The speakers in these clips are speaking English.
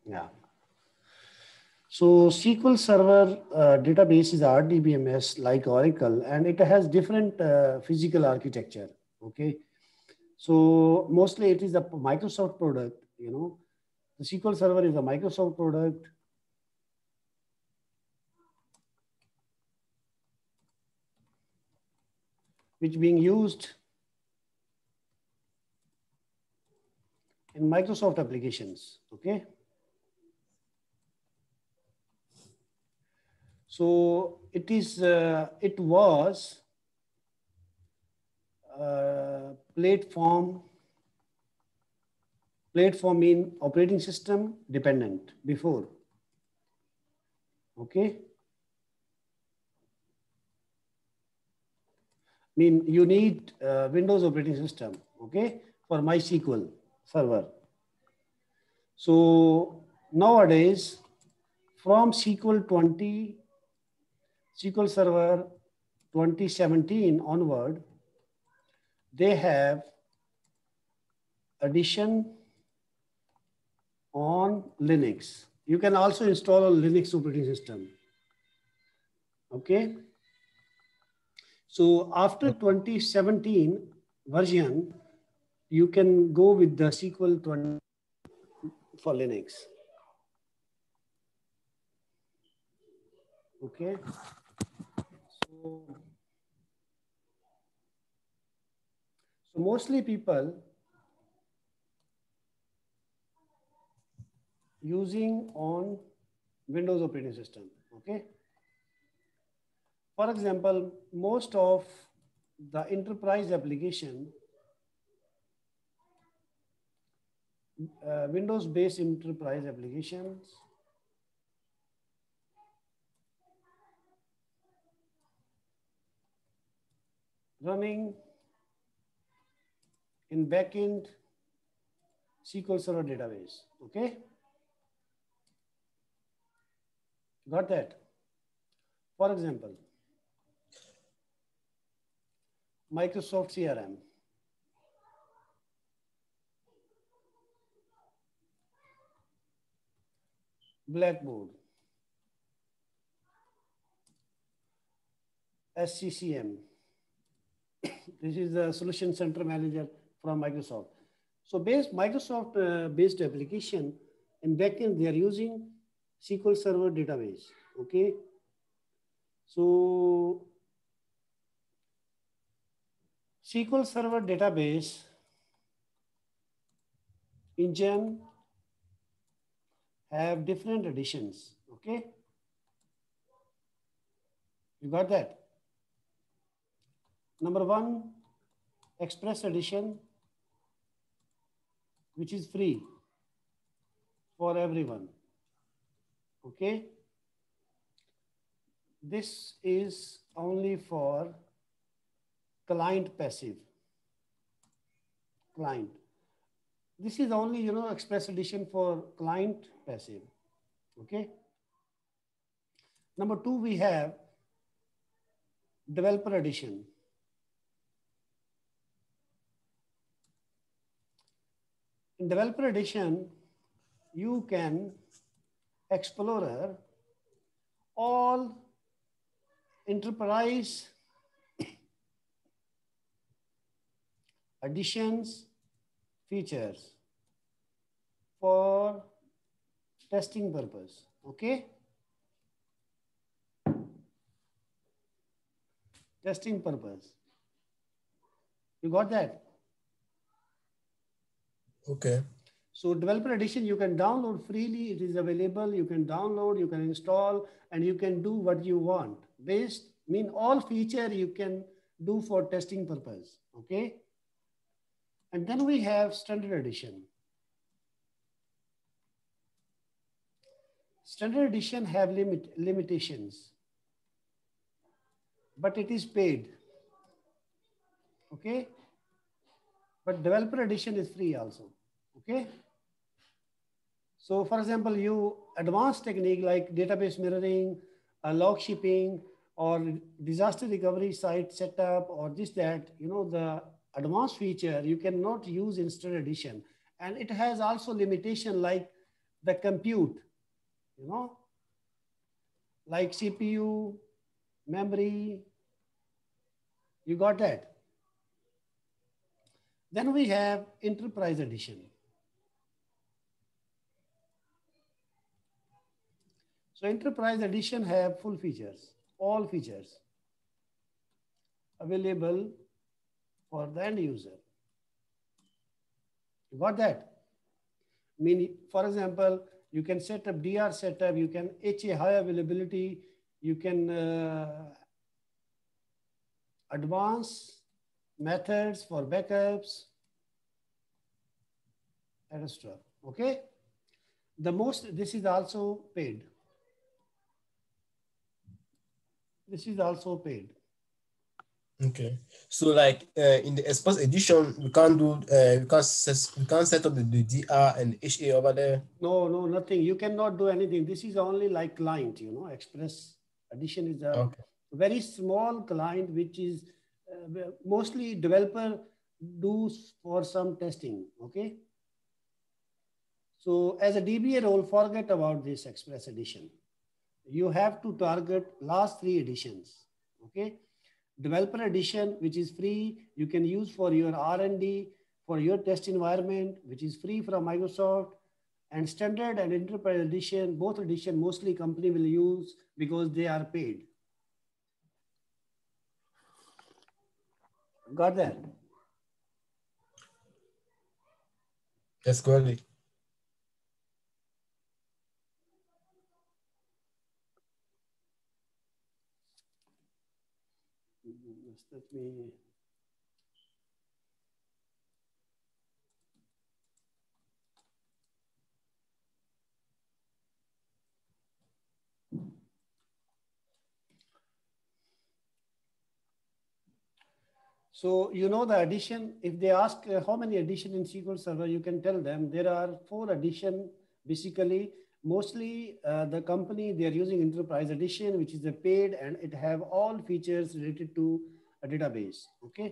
Yeah. So SQL Server database is RDBMS like Oracle, and it has different physical architecture. Okay. So mostly it is a Microsoft product, you know. The SQL Server is a Microsoft product. Which being used in Microsoft applications, okay? So it was platform in operating system dependent before, okay? You need Windows operating system, okay, for MySQL server. So nowadays, from SQL Server 2017 onward, they have addition on Linux. You can also install a Linux operating system. Okay. So after 2017 version, you can go with the SQL 20 for Linux. Okay. So mostly people using on Windows operating system. Okay. For example, most of the enterprise application, Windows-based enterprise applications running in backend SQL Server database. Okay. Got that? For example, Microsoft CRM. Blackboard. SCCM. This is the Solution Center Manager from Microsoft. So Microsoft based application in backend, they are using SQL Server database. Okay. So SQL Server database engine have different editions. Okay. You got that? Number one, Express edition, which is free for everyone. Okay. This is only for client passive. Client. This is only, Express edition for client passive. Okay. Number two, we have developer edition. In developer edition, you can explore all enterprise additions features for testing purpose. Okay. Testing purpose. You got that? Okay. So developer edition, you can download freely. It is available. You can download, you can install, and you can do what you want. All feature you can do for testing purpose. Okay. And then we have standard edition. Standard edition have limitations, but it is paid. Okay. But developer edition is free also. Okay. So for example, you advanced technique like database mirroring, log shipping, or disaster recovery site setup, or that, the advanced feature you cannot use in standard edition. And it has also limitation like the compute, like CPU, memory, you got that? Then we have enterprise edition. So enterprise edition have full features, all features available for the end user. You got that? I mean, for example, you can set up DR setup, you can HA high availability, you can advance methods for backups, etc. Okay. This is also paid. This is also paid. Okay, so like in the Express edition, we can't do we can't set up the DR and HA over there. No, nothing. You cannot do anything. This is only like client, Express edition is a very small client, which is mostly developer do for some testing. Okay. So as a DBA role, forget about this Express edition. You have to target last 3 editions. Okay. Developer edition, which is free, you can use for your R&D, for your test environment, which is free from Microsoft, and standard and enterprise edition, both edition mostly company will use because they are paid. Got that? Yes, correct. Let me. So the addition, if they ask how many addition in SQL Server, you can tell them there are 4 addition. Basically, mostly the company, they are using enterprise edition, which is a paid, and it have all features related to a database. Okay.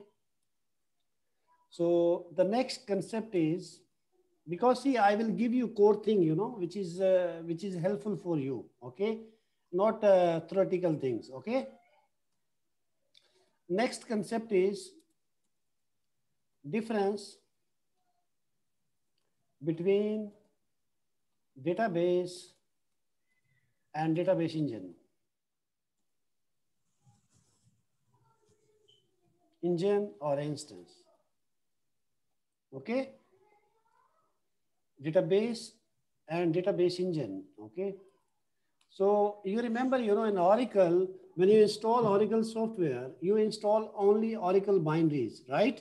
So the next concept is, because see, I will give you core thing, which is helpful for you. Okay. Not theoretical things. Okay. Next concept is difference between database and database engine. Engine or instance. Okay. Database and database engine. Okay. So you remember, in Oracle, when you install Oracle software, you install only Oracle binaries, right?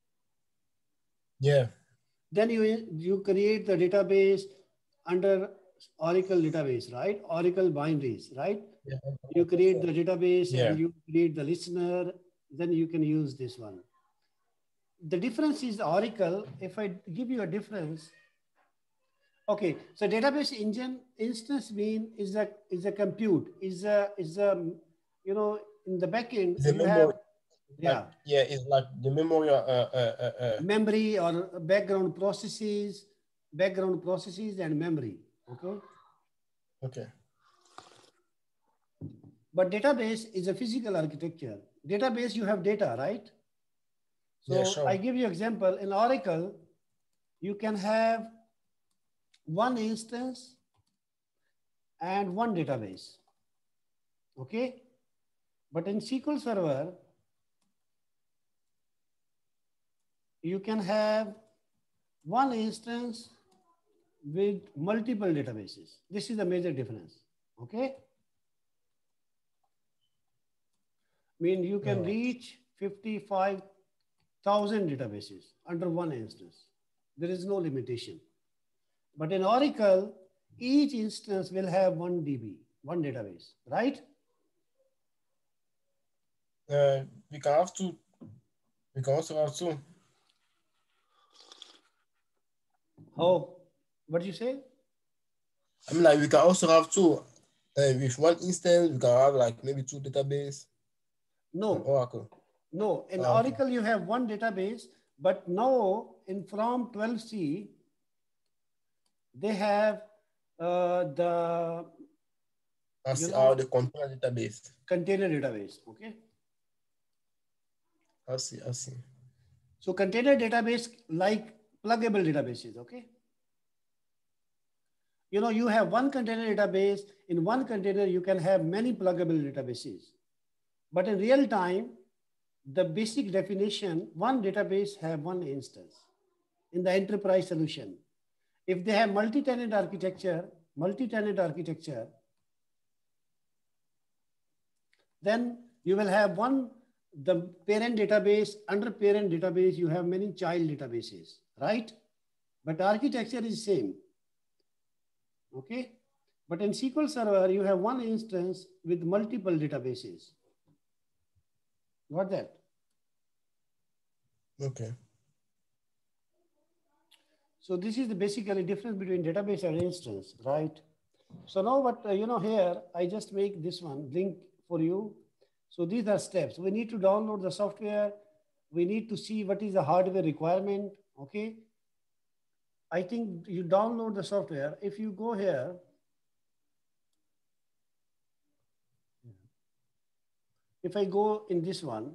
Yeah. Then you create the database under Oracle database, right? Oracle binaries, right? Yeah. You create the database Yeah. and you create the listener, then you can use this one. The difference is Oracle. If I give you a difference, okay, so database engine instance mean is a compute, is a in the backend you have it's like the memory memory or background processes and memory. Okay. But database is a physical architecture. Database, you have data, right? So yeah, sure. I give you example. In Oracle, you can have one instance and one database. Okay. But in SQL Server, you can have one instance with multiple databases. This is the major difference. Okay. Mean you can reach 55,000 databases under one instance. There is no limitation. But in Oracle, each instance will have 1 DB, one database, right? We can have two. We can also have two. How? What did you say? I mean, like we can also have two. With one instance, we can have like maybe 2 database. No. In Oracle. No. In Oracle, you have one database, but now in from 12c, they have the the container database. Container database. Okay. I see. So container database like pluggable databases. Okay. You have one container database. In one container, you can have many pluggable databases. But in real time, the basic definition, one database have one instance in the enterprise solution. If they have multi-tenant architecture, then you will have the parent database. Under parent database, you have many child databases, right? But architecture is same, okay? But in SQL Server, you have one instance with multiple databases. Got that? Okay. So this is the basically difference between database and instance, right? So now what, here, I just make this one link for you. So these are steps. We need to download the software. We need to see what is the hardware requirement, okay? I think you download the software. If you go here, if I go in this one,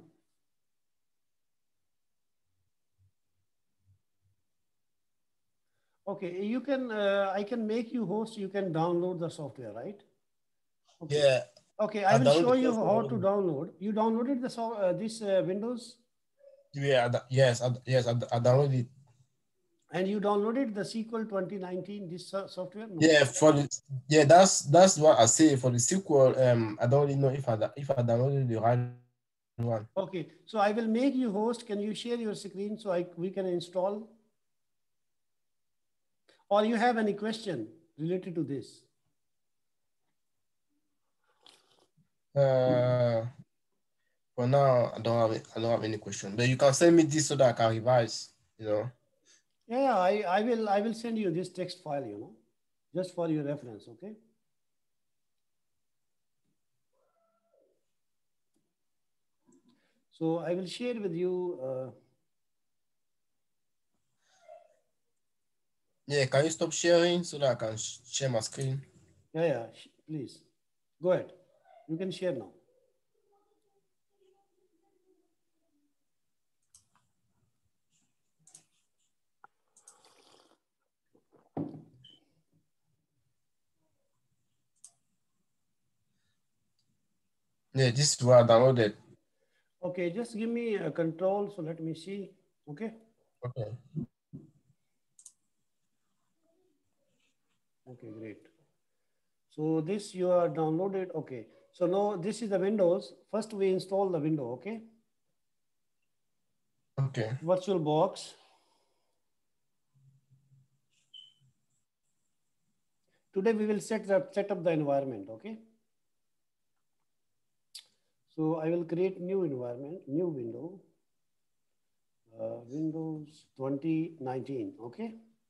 okay, you can, I can make you host, you can download the software, right? Okay. Yeah. Okay, I will show you how to download. You downloaded this Windows? Yeah, yes, I downloaded it. And you downloaded the SQL 2019, this software? No. Yeah, that's what I say for the SQL. I don't really know if I downloaded the right one. Okay, so I will make you host. Can you share your screen so we can install? Or you have any question related to this? For now, I don't have any question. But you can send me this so that I can revise. Yeah, I will send you this text file. Just for your reference. Okay. So I will share with you. Yeah, can you stop sharing so that I can share my screen? Yeah, please. Go ahead. You can share now. Yeah, this is what I downloaded. Okay, just give me a control. So let me see. Okay. Okay. Okay, great. So this you are downloaded. Okay. So now this is the Windows. First we install the window. Okay. Okay. VirtualBox. Today we will set up the environment. Okay. So I will create new environment, new window. Windows 2019. Okay.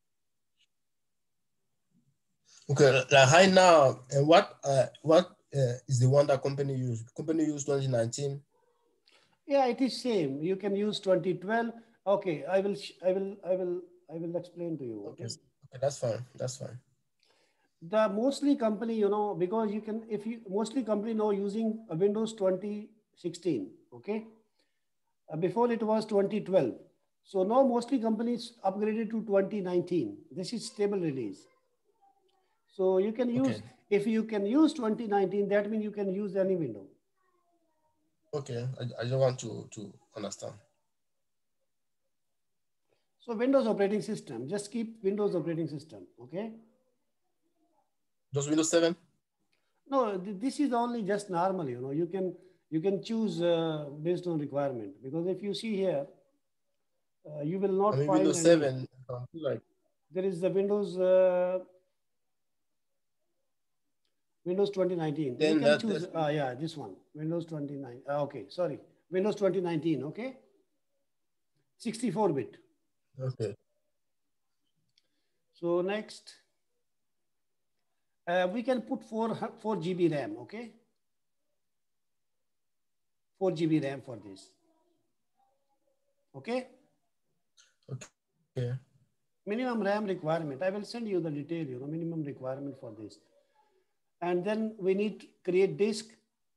Okay, like right now, and what is the one that company used? Company used 2019. Yeah, it is same. You can use 2012. Okay, I will explain to you. Okay. Okay, that's fine. That's fine. The mostly company, because you can, if you mostly company now using Windows 2016. Okay. Before it was 2012. So now mostly companies upgraded to 2019. This is stable release. So you can use, if you can use 2019, that means you can use any window. Okay, I just want to understand. So Windows operating system, just keep Windows operating system, okay? Just Windows 7? No, this is only just normal, you can choose based on requirement, because if you see here, you will not find Windows 7, like there is the Windows Windows 2019. You can choose, yeah, this one, Windows 29. Okay, sorry, Windows 2019, okay? 64-bit. Okay. So next, we can put 4 GB RAM, okay? 4 GB RAM for this. Okay? Okay. minimum RAM requirement. I will send you the detail, minimum requirement for this. And then we need to create disk.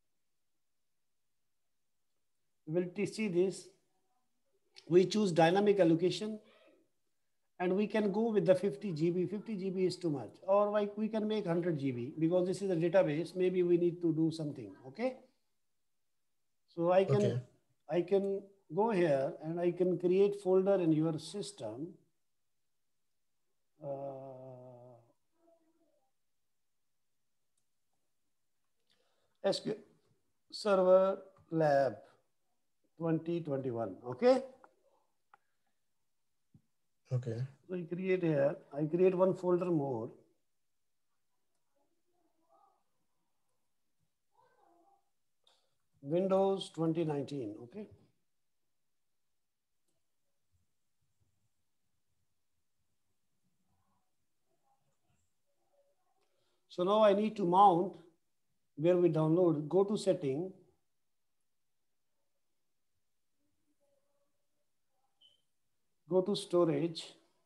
We'll see this. We choose dynamic allocation, and we can go with the 50 GB. 50 GB is too much, or like we can make 100 GB because this is a database. Maybe we need to do something. Okay. So I can go here and I can create folder in your system. SQL Server Lab 2021. Okay. Okay. So I create here. I create one folder more. Windows 2019. Okay. So now I need to mount where we download. Go to setting. Go to storage.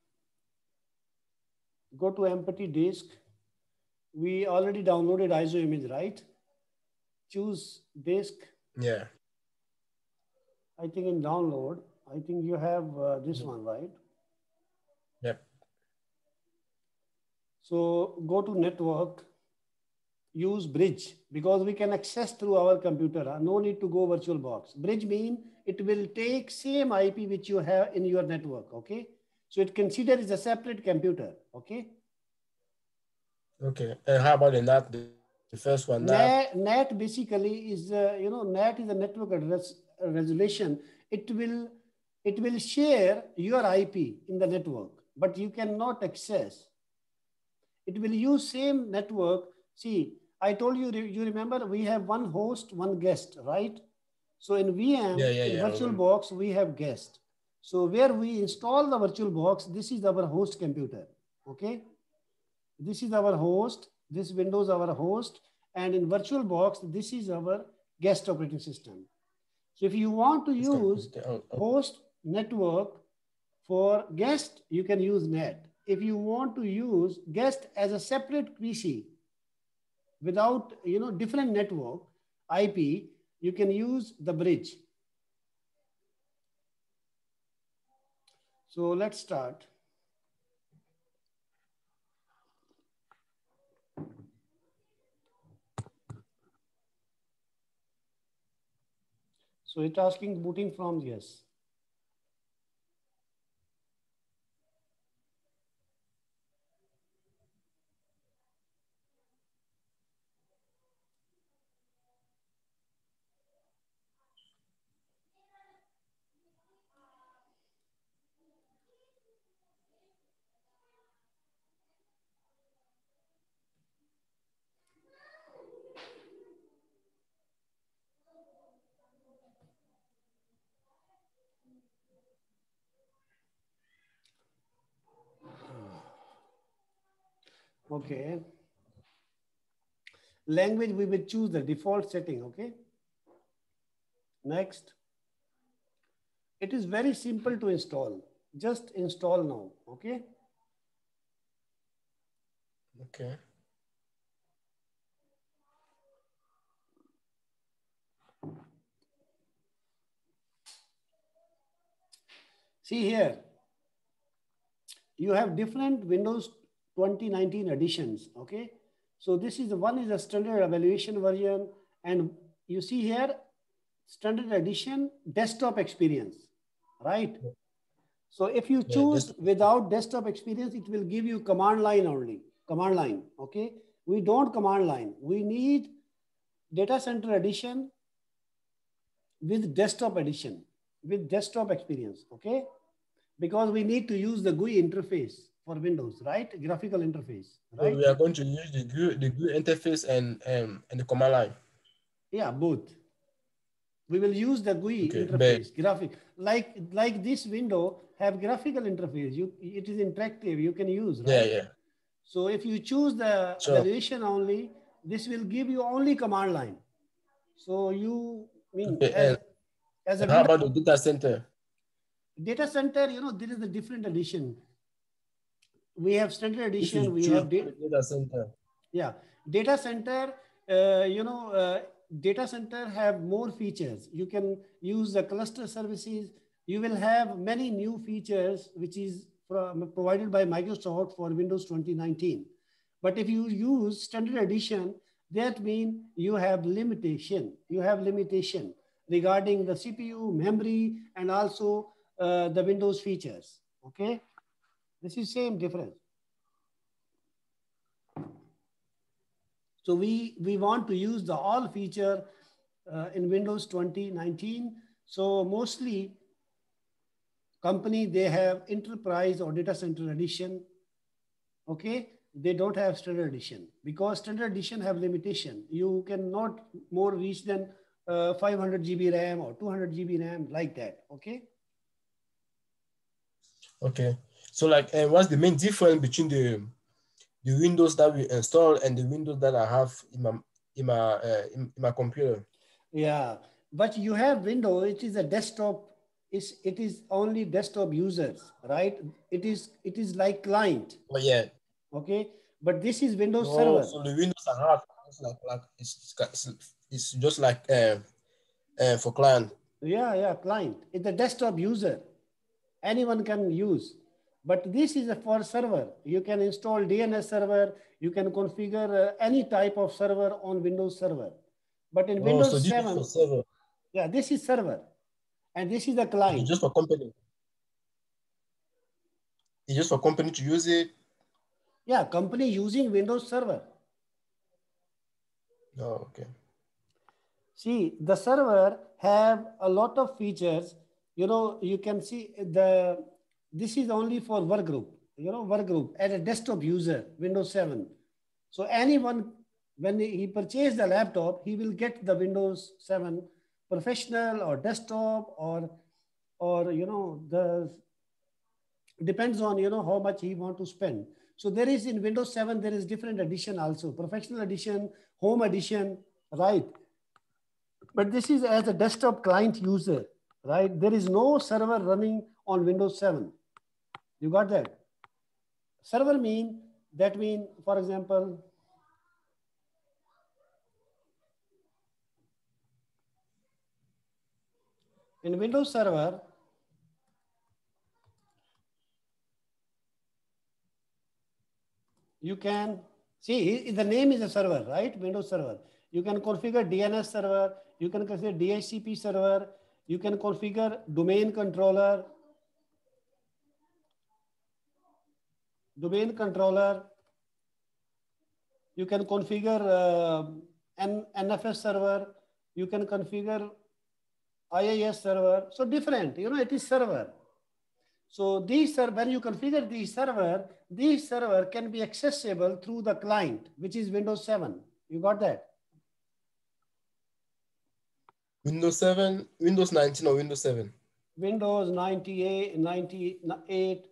Go to empty disk. We already downloaded ISO image, right? Choose disk. Yeah. I think in download, I think you have this one, right? Yep. So go to network, use bridge because we can access through our computer. No need to go VirtualBox. Bridge mean it will take same IP which you have in your network. Okay. So it considers a separate computer. Okay. Okay. And how about the NAT? The first one. NAT basically is NAT is a network address resolution. It will share your IP in the network, but you cannot access. It will use same network. See, I told you, you remember we have one host, one guest, right? So in VM, in VirtualBox, we have guest. So where we install the VirtualBox, this is our host computer, okay? This is our host, this Windows our host, and in VirtualBox, this is our guest operating system. So if you want to use host network for guest, you can use NAT. If you want to use guest as a separate PC without different network IP, you can use the bridge. So let's start. So it's asking booting from yes. Okay. Language, we will choose the default setting, okay? Next. It is very simple to install. Just install now, okay? Okay. See here, you have different Windows 2019 editions, okay? So this is the one is a standard evaluation version, and you see here, standard edition desktop experience, right? So if you choose without desktop experience, it will give you command line only, command line, okay? We don't command line. We need data center edition with desktop edition, with desktop experience, okay? Because we need to use the GUI interface for Windows, right? Graphical interface, right? So we are going to use the GUI interface and the command line. Yeah, both. We will use the GUI interface, graphic. Like this window have graphical interface. It is interactive. You can use, right? Yeah. So if you choose the evaluation only, this will give you only command line. So you mean as a how about the data center? Data center, there is a different edition. We have standard If you edition. We choose have data center. yeah, data center. Data center have more features. You can use the cluster services. You will have many new features which is provided by Microsoft for Windows 2019. But if you use standard edition, that means you have limitation. You have limitation regarding the CPU, memory, and also the Windows features. Okay, this is same difference. So we want to use the all feature in Windows 2019. So mostly company, they have enterprise or data center edition. Okay, they don't have standard edition because standard edition have limitation. You cannot more reach than 500 GB RAM or 200 GB RAM like that. Okay. Okay. So like, what's the main difference between the Windows that we install and the Windows that I have in my computer? Yeah, but you have Windows. It is a desktop. It is only desktop users, right? It is like client. Oh yeah. Okay, but this is Windows Oh, Server. so the Windows I have is it's just like for client. Yeah, client. It's a desktop user. Anyone can use. But this is a for server. You can install DNS server. You can configure any type of server on Windows Server. But in Oh, so Windows this is for 7, server. yeah, this is server. And this is the It's client. just for company. It's just for company to use it. Yeah, company using Windows Server. Oh, okay. See, the server have a lot of features. You can see this is only for work group, work group as a desktop user, Windows 7. So anyone, when he purchase the laptop, he will get the Windows 7 professional or desktop or the depends on how much he want to spend. So there is in Windows 7, there is different edition also, professional edition, home edition, right? But this is as a desktop client user, right? There is no server running on Windows 7. You got that? Server mean, for example, in Windows Server, you can see the name is a server, right? Windows Server. You can configure DNS server. You can configure DHCP server. You can configure domain controller. Domain controller. You can configure NFS server. You can configure IIS server. So different, it is server. So when you configure these server can be accessible through the client, which is Windows 7. You got that? Windows 7, Windows 19 or Windows 7? Windows 98, 98,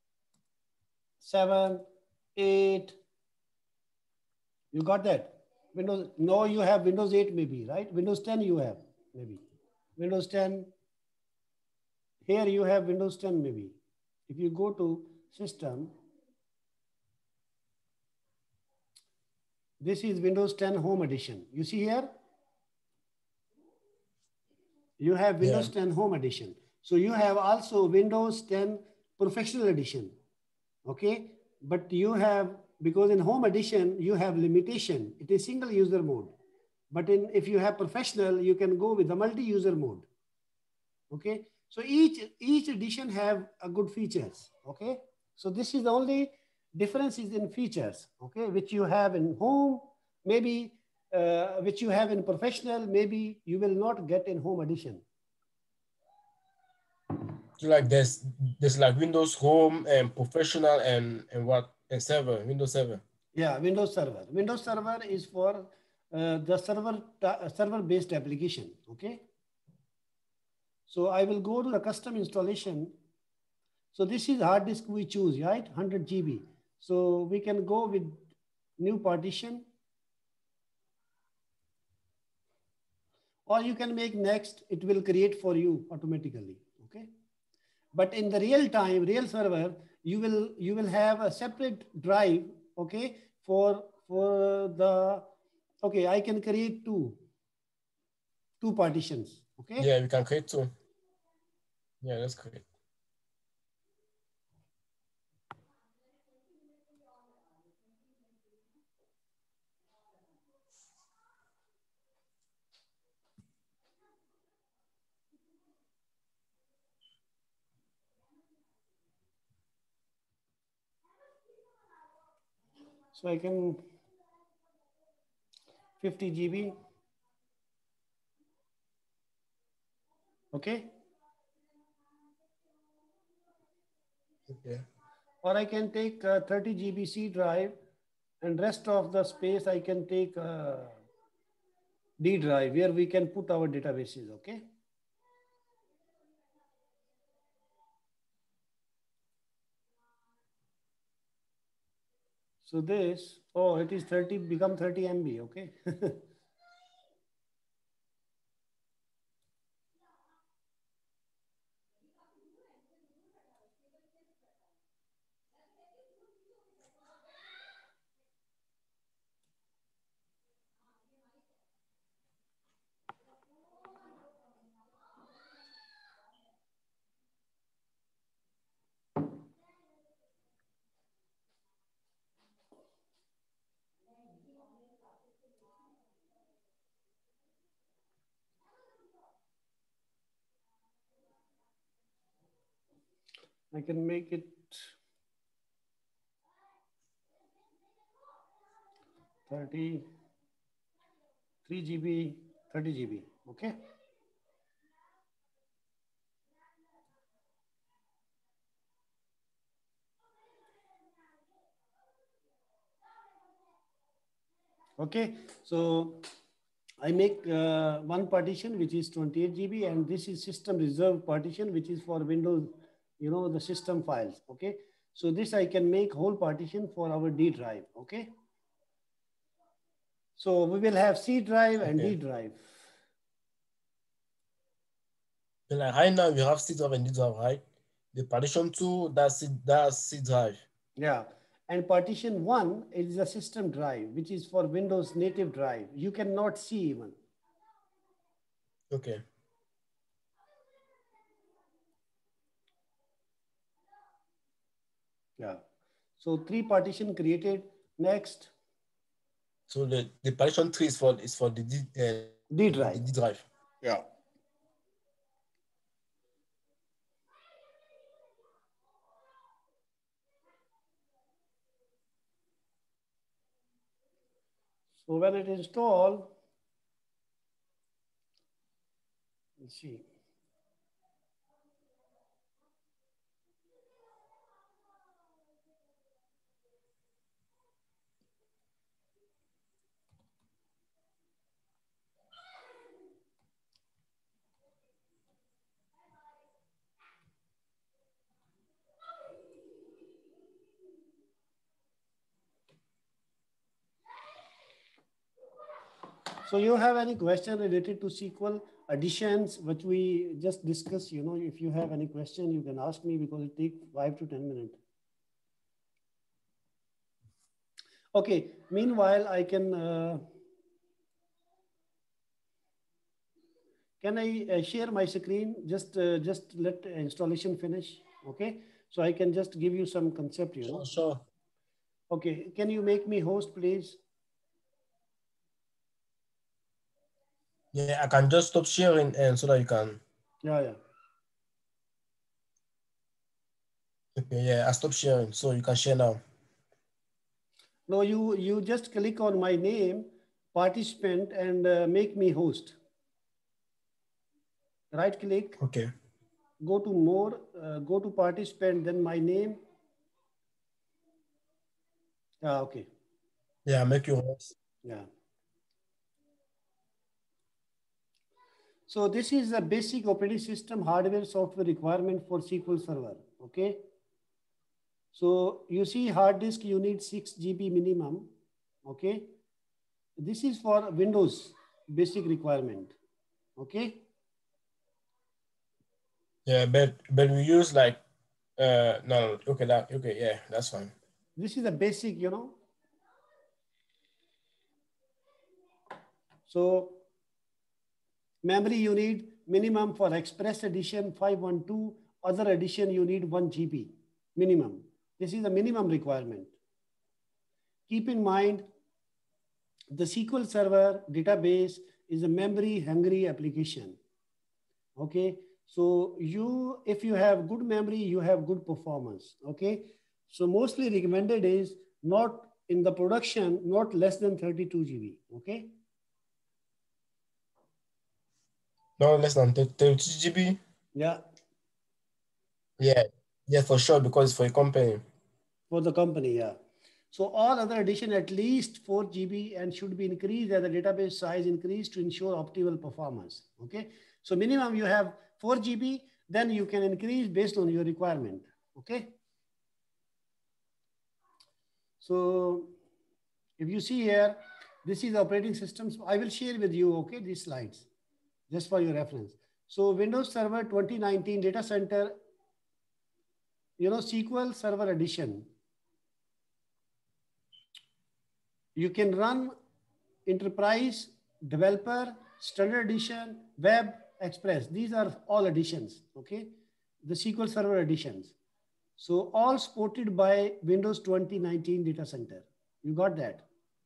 7, 8. You got that? Windows, no, you have Windows 8 maybe, right? Windows 10 you have maybe. Windows 10. Here you have Windows 10 maybe. If you go to system, this is Windows 10 Home Edition. You see here? You have Windows 10 Home Edition. So you have also Windows 10 Professional Edition. Okay? But you have, because in Home Edition, you have limitation. It is single user mode. But if you have Professional, you can go with the multi-user mode. Okay? So each edition have a good features. Okay? So this is the only differences in features. Okay? Which you have in Home, maybe which you have in Professional, maybe you will not get in Home Edition. So like there's like Windows Home and Professional and what, and Server, Windows Server. Yeah, Windows Server. Windows Server is for the server-based application. Okay. So I will go to the custom installation. So this is hard disk we choose, right? 100 GB. So we can go with new partition. Or you can make next, it will create for you automatically, okay? But in the real time, real server, you will have a separate drive, okay, for the, okay, I can create two partitions, okay? Yeah, we can create two. Yeah, let's create. So I can 50 GB, okay? Okay. Or I can take 30 GB C drive, and rest of the space I can take D drive where we can put our databases, okay? So this, oh, it is 30, become 30 MB, okay? I can make it 30, 3 GB, 30 GB, okay? Okay, so I make one partition which is 28 GB, and this is system reserved partition which is for Windows, you know, the system files, okay? So this I can make whole partition for our D drive, okay? So we will have C drive and D drive. Like right now we have C drive and D drive, right? The partition 2, that's C drive. Yeah, and partition 1 is a system drive which is for Windows native drive. You cannot see even. Okay. Yeah. So 3 partition created. Next. So the partition 3 is for the D drive. the D drive. Yeah. So when it install, let's see. So you have any question related to SQL additions, which we just discussed? You know, if you have any question, you can ask me because it takes 5 to 10 minutes. Okay. Meanwhile, I can I share my screen? Just let installation finish. Okay. So I can just give you some concept. You know. Sure. Okay. Can you make me host, please? Yeah, I can just stop sharing and so that you can. Yeah. Okay, yeah, I stopped sharing, so you can share now. No, you just click on my name, participant, and make me host. Right click. Okay. Go to more, go to participant, then my name. Okay. Yeah, make you host. Yeah. So this is a basic operating system hardware software requirement for SQL Server. Okay. So you see hard disk, you need 6 GB minimum. Okay. This is for Windows basic requirement. Okay. Yeah, but we use like No, okay, yeah, that's fine. This is the basic, you know. So memory you need minimum for express edition 512, other edition you need 1 GB minimum. This is the minimum requirement. Keep in mind, the SQL Server database is a memory hungry application. Okay, so if you have good memory, you have good performance. Okay, so mostly recommended is not in the production, not less than 32 GB. Okay. No less than 32 GB. Yeah. Yeah, for sure, because for a company. For the company, yeah. So all other addition at least 4 GB and should be increased as the database size increase to ensure optimal performance. Okay. So minimum you have 4 GB, then you can increase based on your requirement. Okay. So if you see here, this is the operating systems. I will share with you, okay, these slides just for your reference. So Windows Server 2019 data center, you know, SQL Server Edition. You can run Enterprise, Developer, Standard Edition, Web, Express. These are all editions, okay? The SQL Server editions. So all supported by Windows 2019 Data Center. You got that?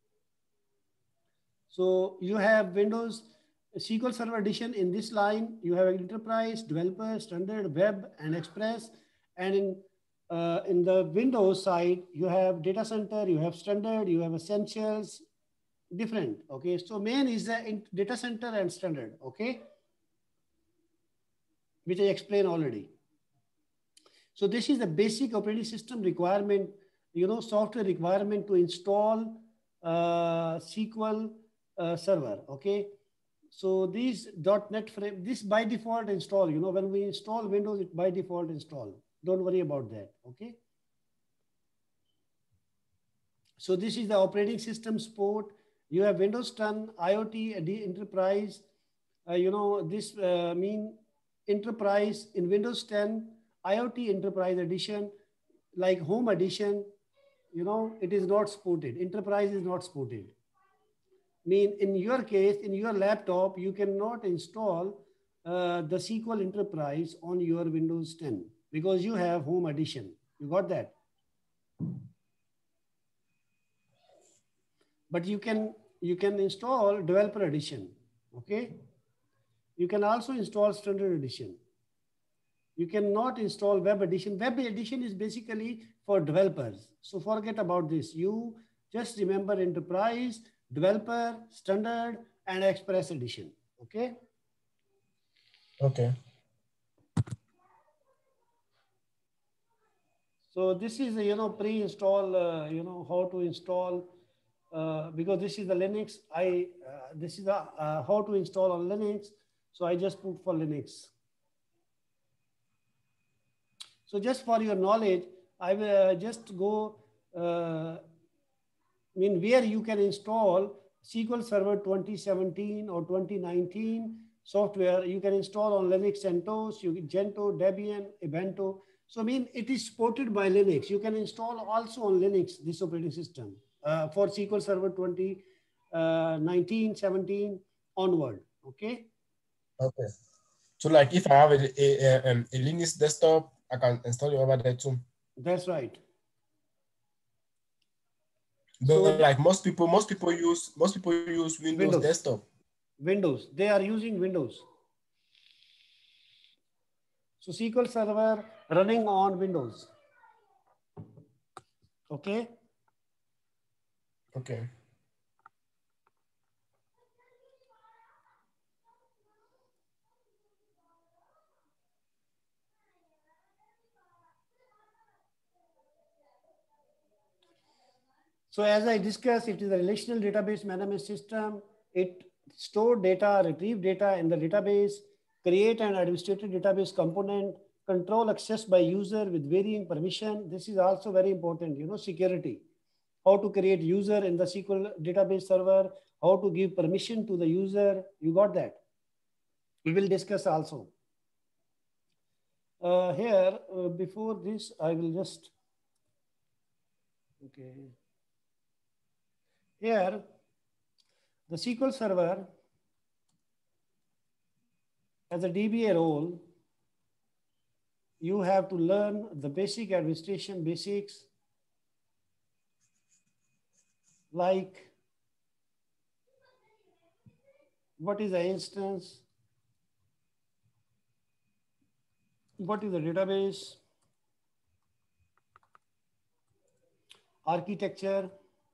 So you have Windows SQL Server Edition in this line. You have Enterprise, Developer, Standard, Web, and Express. And in the Windows side, you have Data Center, you have Standard, you have Essentials, different. Okay, so main is the Data Center and Standard. Okay, which I explained already. So this is the basic operating system requirement, you know, software requirement to install SQL Server. Okay, so these .NET frame, this by default install, you know, when we install Windows, it by default install. Don't worry about that. Okay. So this is the operating system support. You have Windows 10, IoT, Enterprise. You know, this mean Enterprise in Windows 10, IoT Enterprise Edition, like Home Edition, you know, it is not supported. Enterprise is not supported. Mean in your case, in your laptop, you cannot install the SQL Enterprise on your Windows 10 because you have Home Edition. You got that? But you can install Developer Edition. Okay. You can also install Standard Edition. You cannot install Web Edition. Web Edition is basically for developers. So forget about this. You just remember Enterprise, Developer, Standard, and Express Edition. Okay. Okay. So this is, you know, pre-install, you know, how to install, because this is the Linux. This is how to install on Linux. So I just put for Linux. So just for your knowledge, I will just go, where you can install SQL Server 2017 or 2019 software. You can install on Linux CentOS, Gentoo, Debian, Ubuntu. So it is supported by Linux. You can install also on Linux, this operating system for SQL Server 2019, 17 onward. Okay. Okay. So like if I have a Linux desktop, I can install it over there too. That's right. But so like most people use Windows desktop. Windows. They are using Windows. So SQL Server running on Windows. Okay. Okay. So as I discussed, it is a relational database management system. It store data, retrieve data in the database, create and administrate database component, control access by user with varying permission. This is also very important, you know, security. How to create user in the SQL database server, how to give permission to the user. You got that? We will discuss also. Here, before this, I will just, okay. Here, the SQL Server as a DBA role, you have to learn the basic administration basics like what is the instance, what is the database, architecture,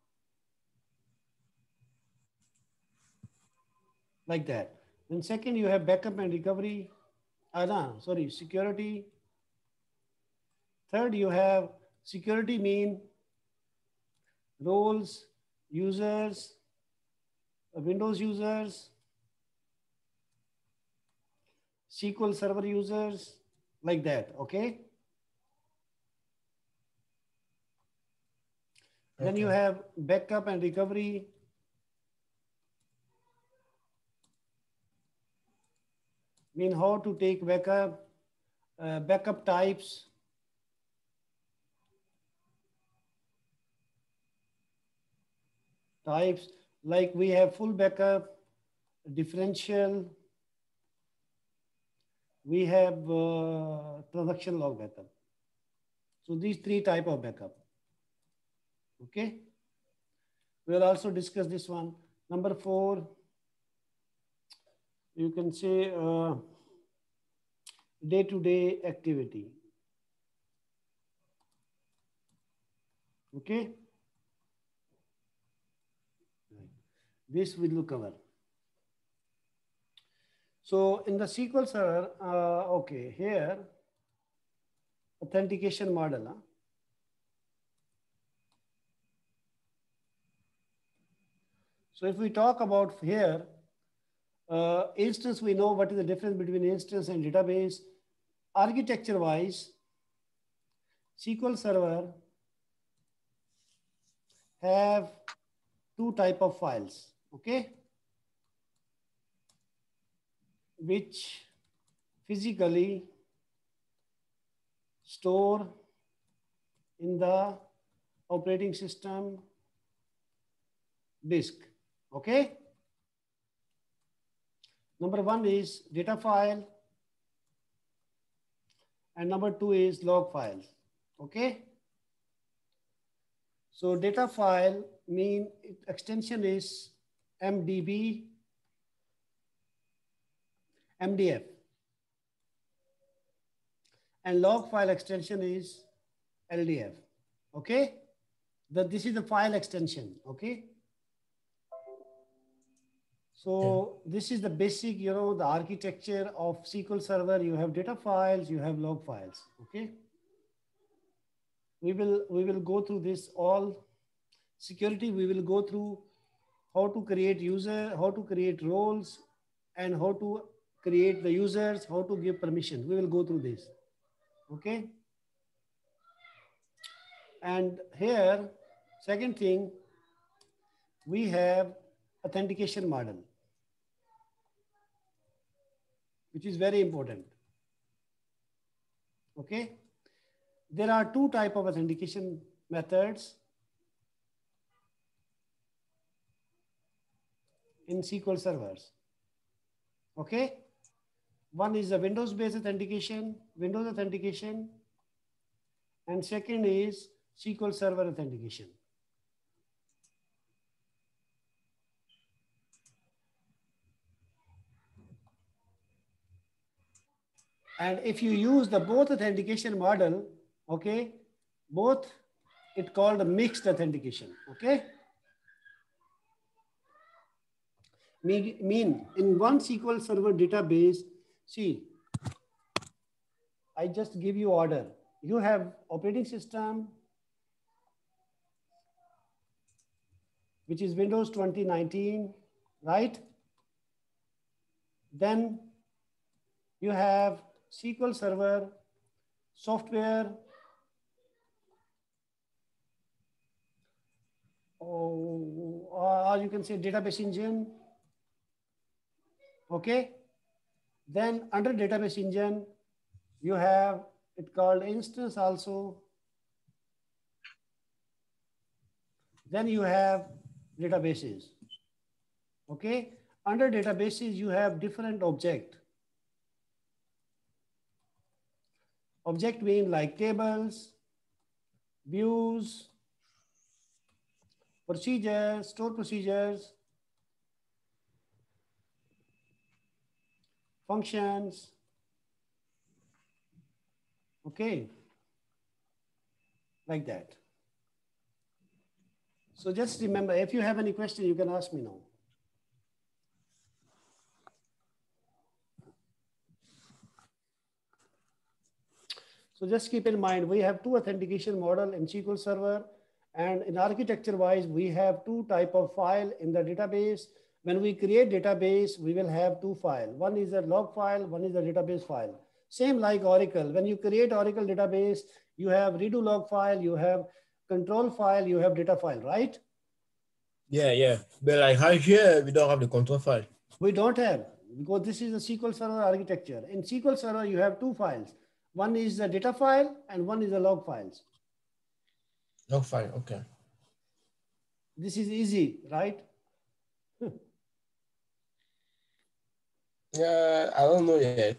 like that. Then second, you have backup and recovery. No, sorry, security. Third, you have security mean roles, users, Windows users, SQL Server users, like that, okay? Then you have backup and recovery. Mean how to take backup, backup types, like we have full backup, differential, we have transaction log backup. So these three type of backup. Okay. We'll also discuss this one. Number 4, you can say day-to-day activity. Okay. This we will cover. So in the SQL Server, okay, here, authentication model. So if we talk about here, instance, we know what is the difference between instance and database. Architecture wise, SQL Server have 2 type of files, okay, which physically store in the operating system disk, okay. Number 1 is data file and number 2 is log files, okay. So data file mean extension is MDB, MDF, and log file extension is LDF, okay. This is the file extension, okay. So this is the basic, you know, the architecture of SQL Server. You have data files, you have log files, okay. We will go through this all. Security, we will go through how to create user, how to create roles, and how to create the users, how to give permission. We will go through this, okay. And here, second thing, we have authentication model, which is very important, okay. There are 2 type of authentication methods in SQL servers, okay. One is a Windows-based authentication, Windows authentication, and second is SQL Server authentication. And if you use the both authentication model, okay, both, it called a mixed authentication, okay. Mean in one SQL Server database, see, I just give you order. You have operating system, which is Windows 2019, right? Then you have SQL Server software, or you can say database engine, okay. Then under database engine, You have it called instance also. Then you have databases. Okay. Under databases, you have different object. Object mean like tables, views, procedures, store procedures, functions. Okay. Like that. So just remember, if you have any question, you can ask me now. So just keep in mind, we have two authentication model in SQL Server, and in architecture wise, we have two type of file in the database. When we create database, we will have two file. One is a log file, one is a database file. Same like Oracle. When you create Oracle database, you have redo log file, you have control file, you have data file, right? Yeah, yeah. But like how here we don't have the control file. We don't have, because this is a SQL Server architecture. In SQL Server, you have two files. One is the data file and one is the log files. Log file, okay. This is easy, right? Yeah, I don't know yet.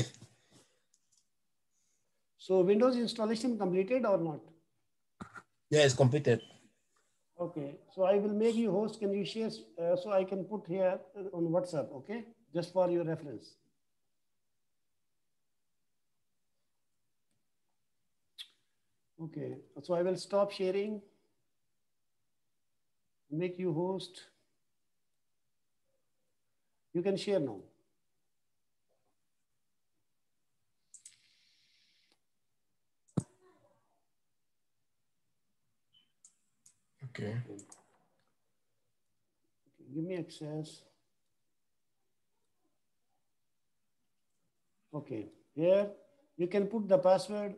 So Windows installation completed or not? Yeah, it's completed. Okay, so I will make you host. Can you share, so I can put here on WhatsApp, okay? Just for your reference. Okay, so I will stop sharing, make you host. You can share now. Okay. Okay. Give me access. Okay, here you can put the password.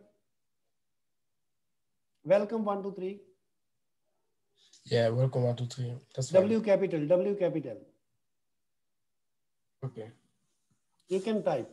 Welcome 123. Yeah, welcome 123. That's fine. W capital, W capital. Okay. You can type.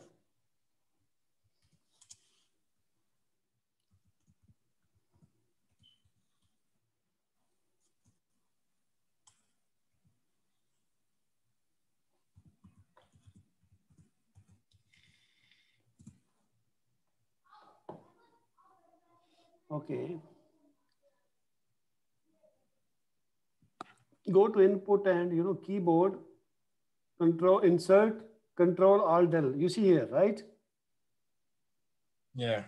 Okay. Go to input and keyboard, control insert, control alt del. You see here, right? Yeah.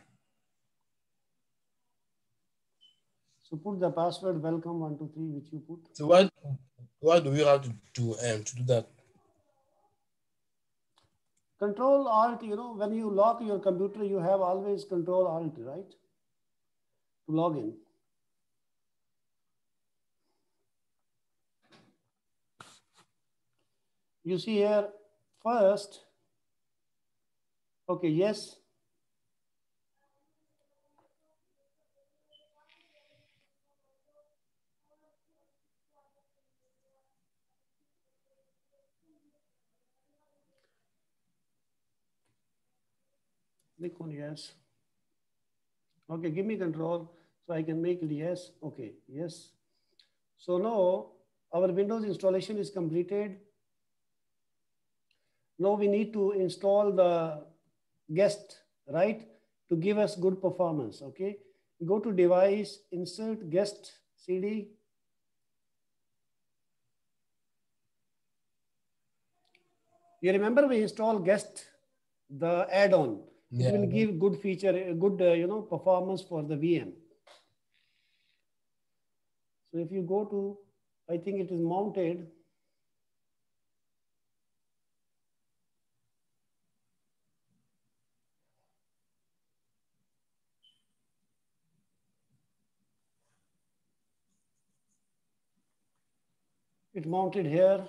So put the password welcome 123, which you put. So what do we have to do that? Control alt, when you lock your computer, you have always control alt, right? To log in. You see here first. Okay, yes. Click on yes. Okay, give me control so I can make it yes. Okay, yes. So now our Windows installation is completed. Now we need to install the guest, right? To give us good performance, okay? Go to device, insert guest CD. You remember we install guest, the add-on. It Yeah. will give good feature, good, performance for the VM. So if you go to, I think it is mounted. It mounted here.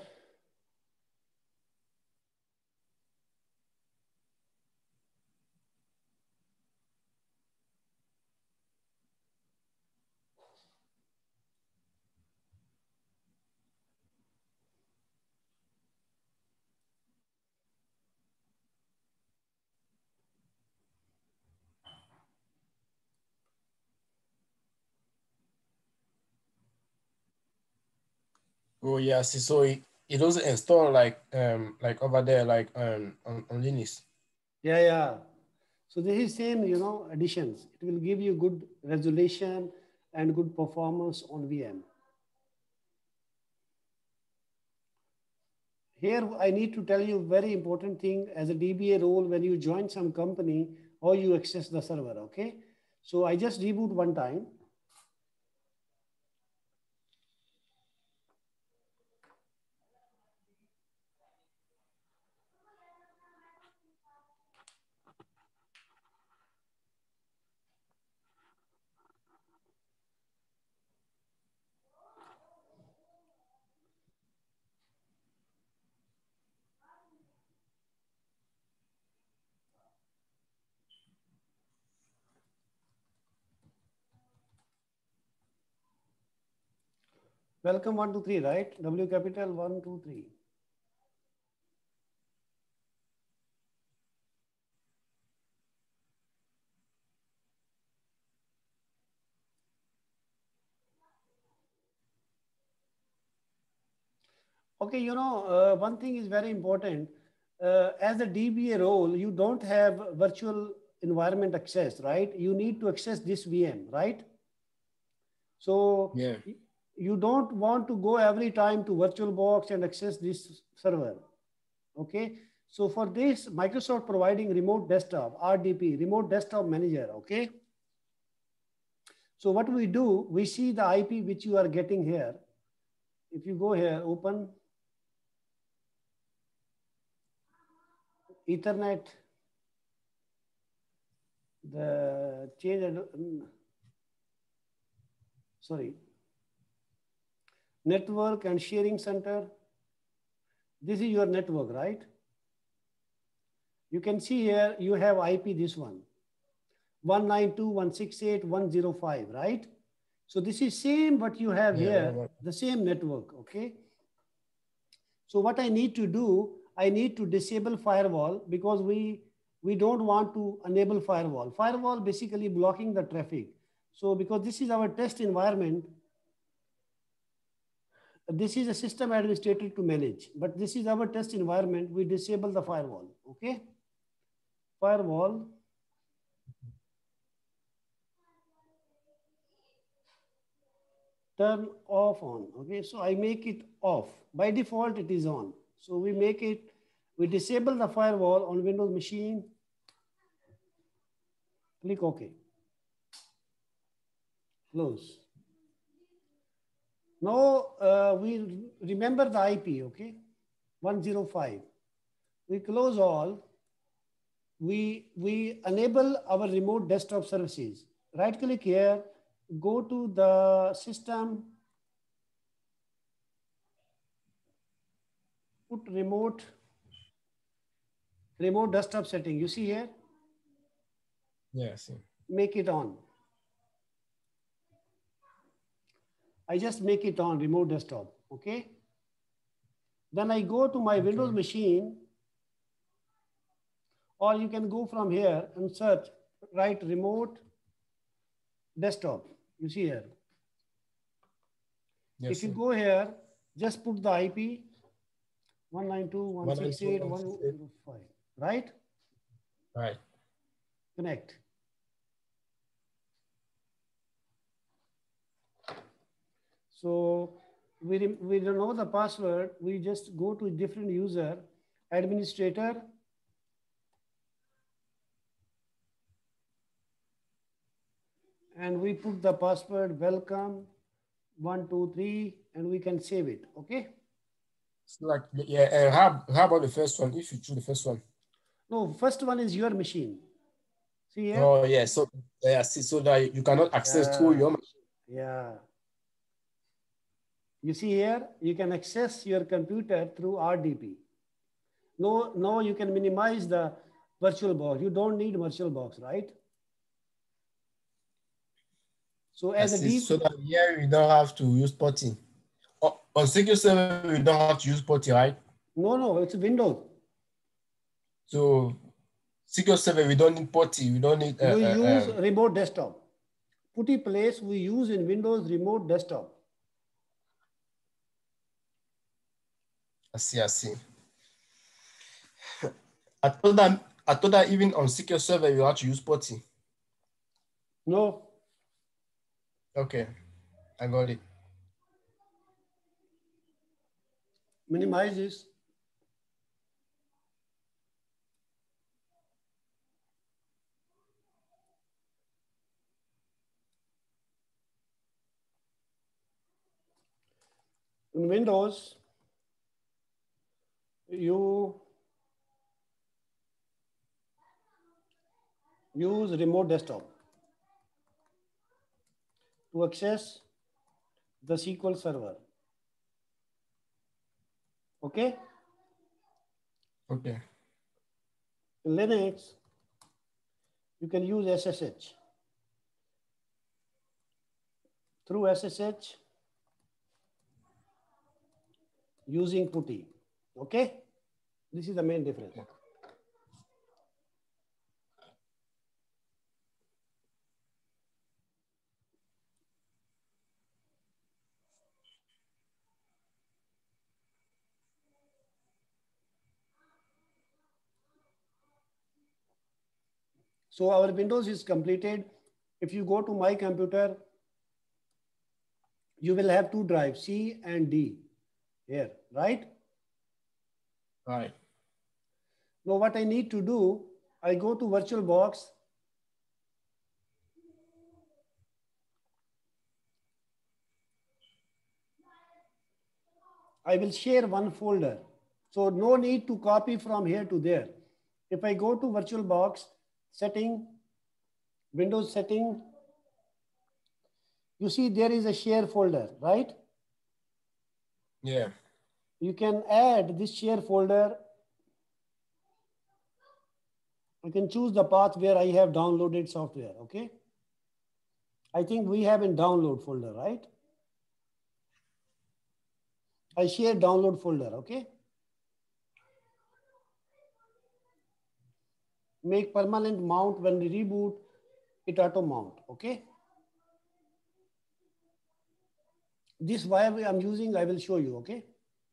Oh yeah, see, so it doesn't install like over there on Linux. Yeah, yeah. So this is same, you know, additions. It will give you good resolution and good performance on VM. Here, I need to tell you very important thing as a DBA role when you join some company, how you access the server, okay? So I just reboot one time. Welcome 123, right? W capital 123. Okay, you know, one thing is very important. As a DBA role, you don't have virtual environment access, right? You need to access this VM, right? So Yeah. you don't want to go every time to VirtualBox and access this server, okay? So for this, Microsoft providing remote desktop, RDP, remote desktop manager, okay? So what we do, we see the IP which you are getting here. If you go here, open Ethernet, the change, sorry, network and sharing center. This is your network, right? You can see here, you have IP, this one, 192.168.105, right? So this is same what you have here, the same network, okay? So what I need to do, I need to disable firewall because we don't want to enable firewall. Firewall basically blocking the traffic. So because this is our test environment, this is a system administrator to manage, but this is our test environment. We disable the firewall, okay? Firewall. Turn off on, okay? So I make it off. By default, it is on. So we make it, we disable the firewall on Windows machine. Click OK. Close. Now we remember the IP, okay? 105. We close all. We enable our remote desktop services. Right click here, go to the system, put remote desktop setting. You see here? Yeah, I see. Make it on. I just make it on remote desktop, okay? Then I go to my Windows machine, or you can go from here and search, write remote desktop. You see here. Yes, if you go here, just put the IP 192.168.105, right? Right. Connect. So we don't know the password. We just go to a different user, administrator. And we put the password welcome 123 and we can save it, okay? So like, yeah, how about the first one, if you choose the first one? No, first one is your machine. See here? Oh, yeah, so, yeah, see, so that you cannot access through your machine. Yeah. You see here, you can access your computer through RDP. No, you can minimize the VirtualBox. You don't need VirtualBox, right? So as a deep, so that here you don't have to use PuTTY. On SQL Server, you don't have to use PuTTY, right? No, it's Windows. So SQL Server, we don't need PuTTY. We don't need. We use remote desktop. PuTTY place we use in Windows remote desktop. I see, I see. I thought that even on secure server you have to use PuTTY. No. Okay, I got it. Minimize this. In Windows, you use remote desktop to access the SQL server. Okay? Okay. In Linux, you can use SSH. Through SSH, using PuTTY. Okay? This is the main difference. So our Windows is completed. If you go to my computer, you will have two drives, C and D here, right? Right. Now what I need to do, I go to VirtualBox. I will share one folder. So no need to copy from here to there. If I go to VirtualBox, setting, Windows setting, you see there is a share folder, right? Yeah. You can add this share folder. I can choose the path where I have downloaded software, okay? I think we have in download folder, right? I share download folder, okay? Make permanent mount when we reboot, it auto mount, okay? This why I'm using, I will show you, okay?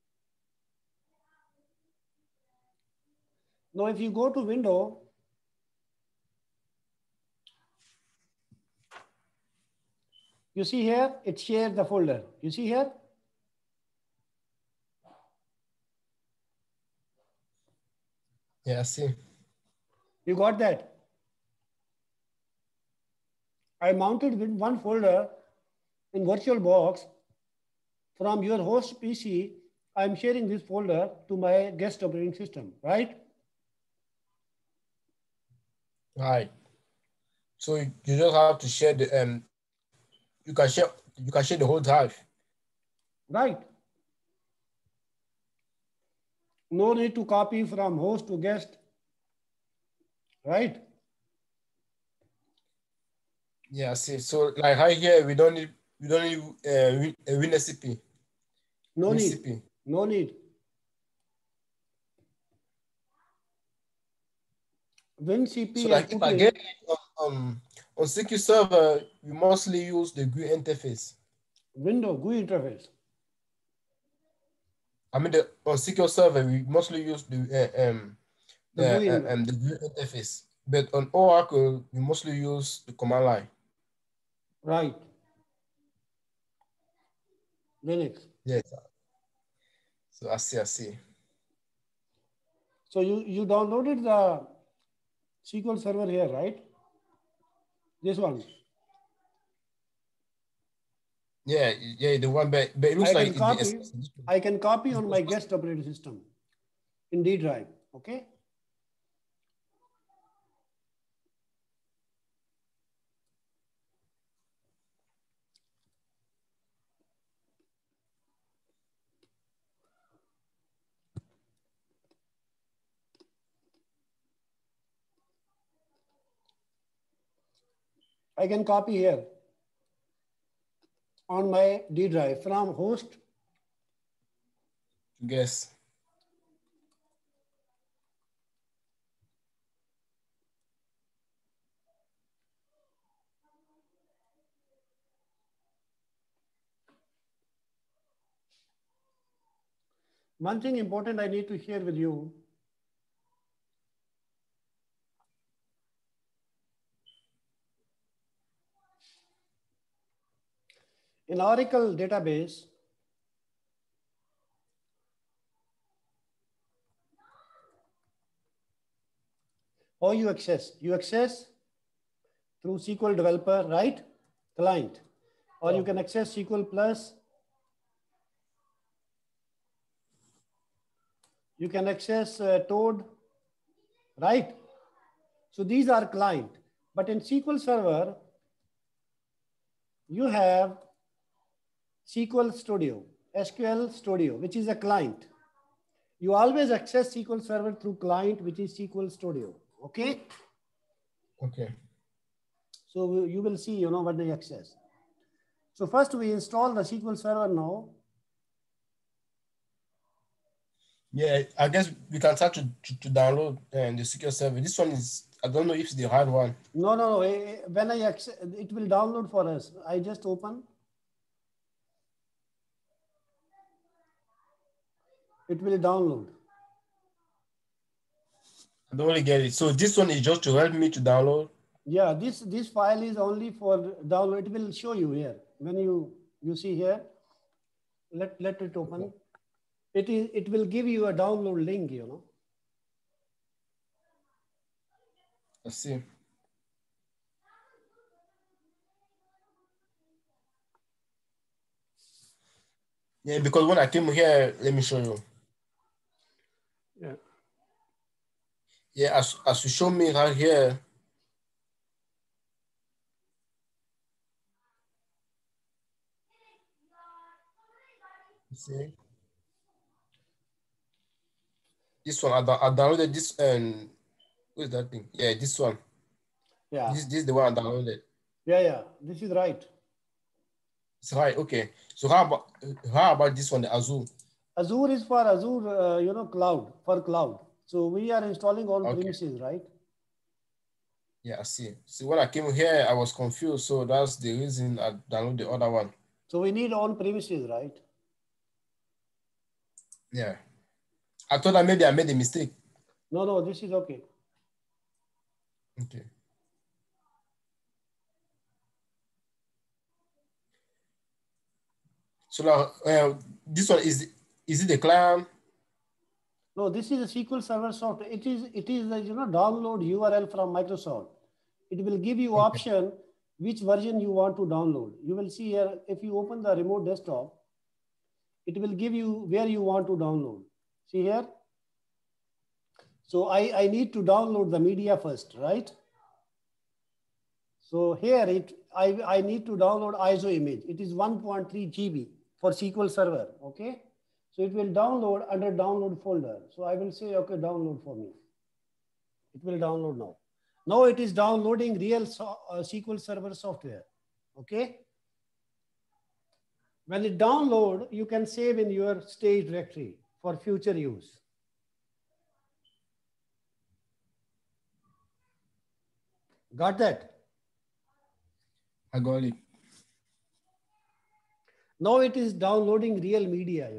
Now, if you go to window, you see here, it shares the folder. You see here? Yeah, I see. You got that? I mounted with one folder in VirtualBox from your host PC. I'm sharing this folder to my guest operating system, right? Right. So you just have to share the you can share the whole drive. Right. No need to copy from host to guest, right? Yeah, I see. So like right here we don't need WinSCP. No need. WinCP. No need. So WinCP and like if I PuTTY, get on CQ server, we mostly use the GUI interface. window GUI interface. I mean the on CQ server we mostly use The GUI, the GUI interface. But on Oracle we mostly use the command line. right? Linux. Yes. So I see, I see. So you downloaded the SQL Server here, right? This one. Yeah, yeah, the one but it looks I like can copy. I can copy on my guest operating system in D drive. Okay. I can copy here on my D drive from host. guess. One thing important I need to share with you. In Oracle database, how you access? You access through SQL developer, right? Client. Or you can access SQL plus. You can access Toad, right? So these are client. But in SQL Server, you have SQL Studio, SQL Studio, which is a client. You always access SQL Server through client, which is SQL Studio. Okay. Okay. So you will see, what they access. So first we install the SQL Server now. Yeah, I guess we can start to download the SQL Server. This one is, I don't know if it's the hard one. No. When I access, it will download for us. I just open. It will download. I don't really get it. So this one is just to help me to download? Yeah, this file is only for download. It will show you here. When you see here, let it open. It will give you a download link, I see. Yeah, because when I came here, let me show you. Yeah. Yeah, as you show me right here. You see? This one, I downloaded this and what is that thing? Yeah, this one. Yeah. This is the one I downloaded. Yeah. This is right. It's right. Okay. So how about this one, the Azure? Azure is for Azure, cloud, for cloud. So we are installing on premises, right? Yeah, I see. So when I came here, I was confused. So that's the reason I downloaded the other one. So we need on premises, right? Yeah. I thought that maybe I made a mistake. No, this is okay. Okay. So now this one is it the client? No, this is a SQL Server software. It is the download URL from Microsoft. It will give you option which version you want to download. You will see here, if you open the remote desktop, it will give you where you want to download. See here. So I need to download the media first, right? So here I need to download ISO image. It is 1.3 GB for SQL Server, okay? So it will download under download folder. So I will say, okay, download for me. It will download now. Now it is downloading real SQL Server software, okay? When it download, you can save in your stage directory for future use. Got that? I got it. Now it is downloading real media,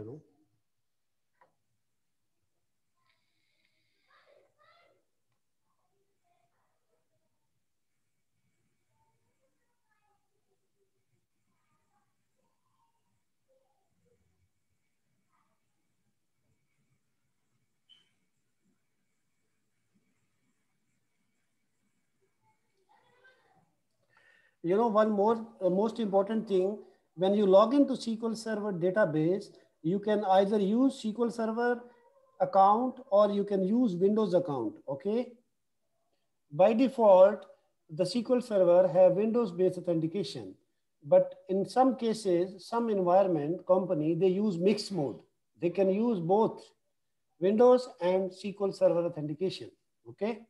One more most important thing, when you log into SQL Server database, you can either use SQL Server account or you can use Windows account, okay? By default, the SQL Server have Windows-based authentication, but in some cases, some environment company, they use mixed mode. They can use both Windows and SQL Server authentication, okay?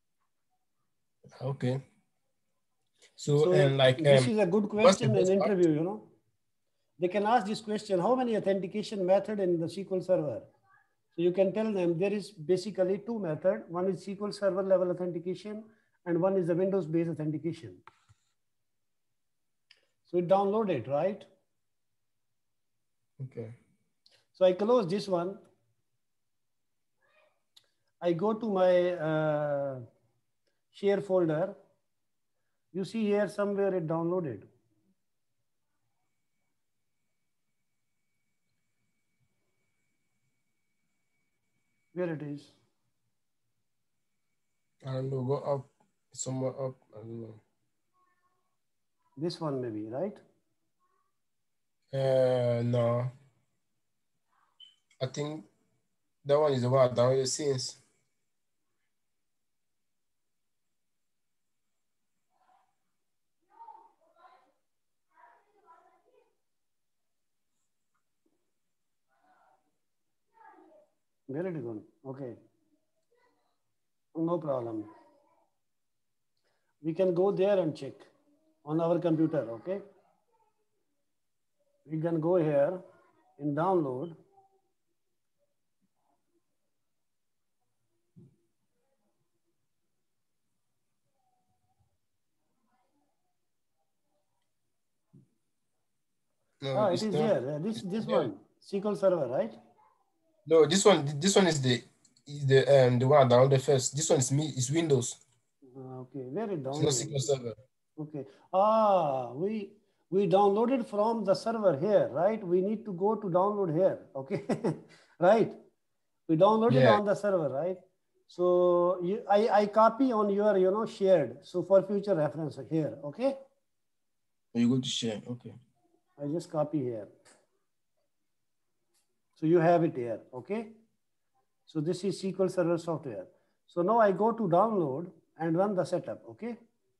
Okay. So and this is a good what's the question in best part? interview, They can ask this question, how many authentication method in the SQL Server? So you can tell them there is basically two methods. One is SQL Server level authentication and one is the Windows-based authentication. So it downloaded, right? Okay. So I close this one. I go to my share folder. You see here somewhere it downloaded. Where it is? I don't know. Go up somewhere up. I don't know. This one maybe, right? No. I think that one is the one I downloaded since. Where it is gone? Okay. No problem. We can go there and check on our computer, okay? We can go here in download. No, It it's is not. here. This Yeah. one, SQL Server, right? No, this one is the one I downloaded first. This one is me. It's Windows. Okay, where it It's not download? SQL Server. Okay. We downloaded from the server here, right? We need to go to download here. Okay, right? We downloaded Yeah. on the server, right? So I copy on your shared. So for future reference here, okay? You go to share. Okay. I just copy here. So you have it here, okay? So this is SQL Server software. So now I go to download and run the setup, okay?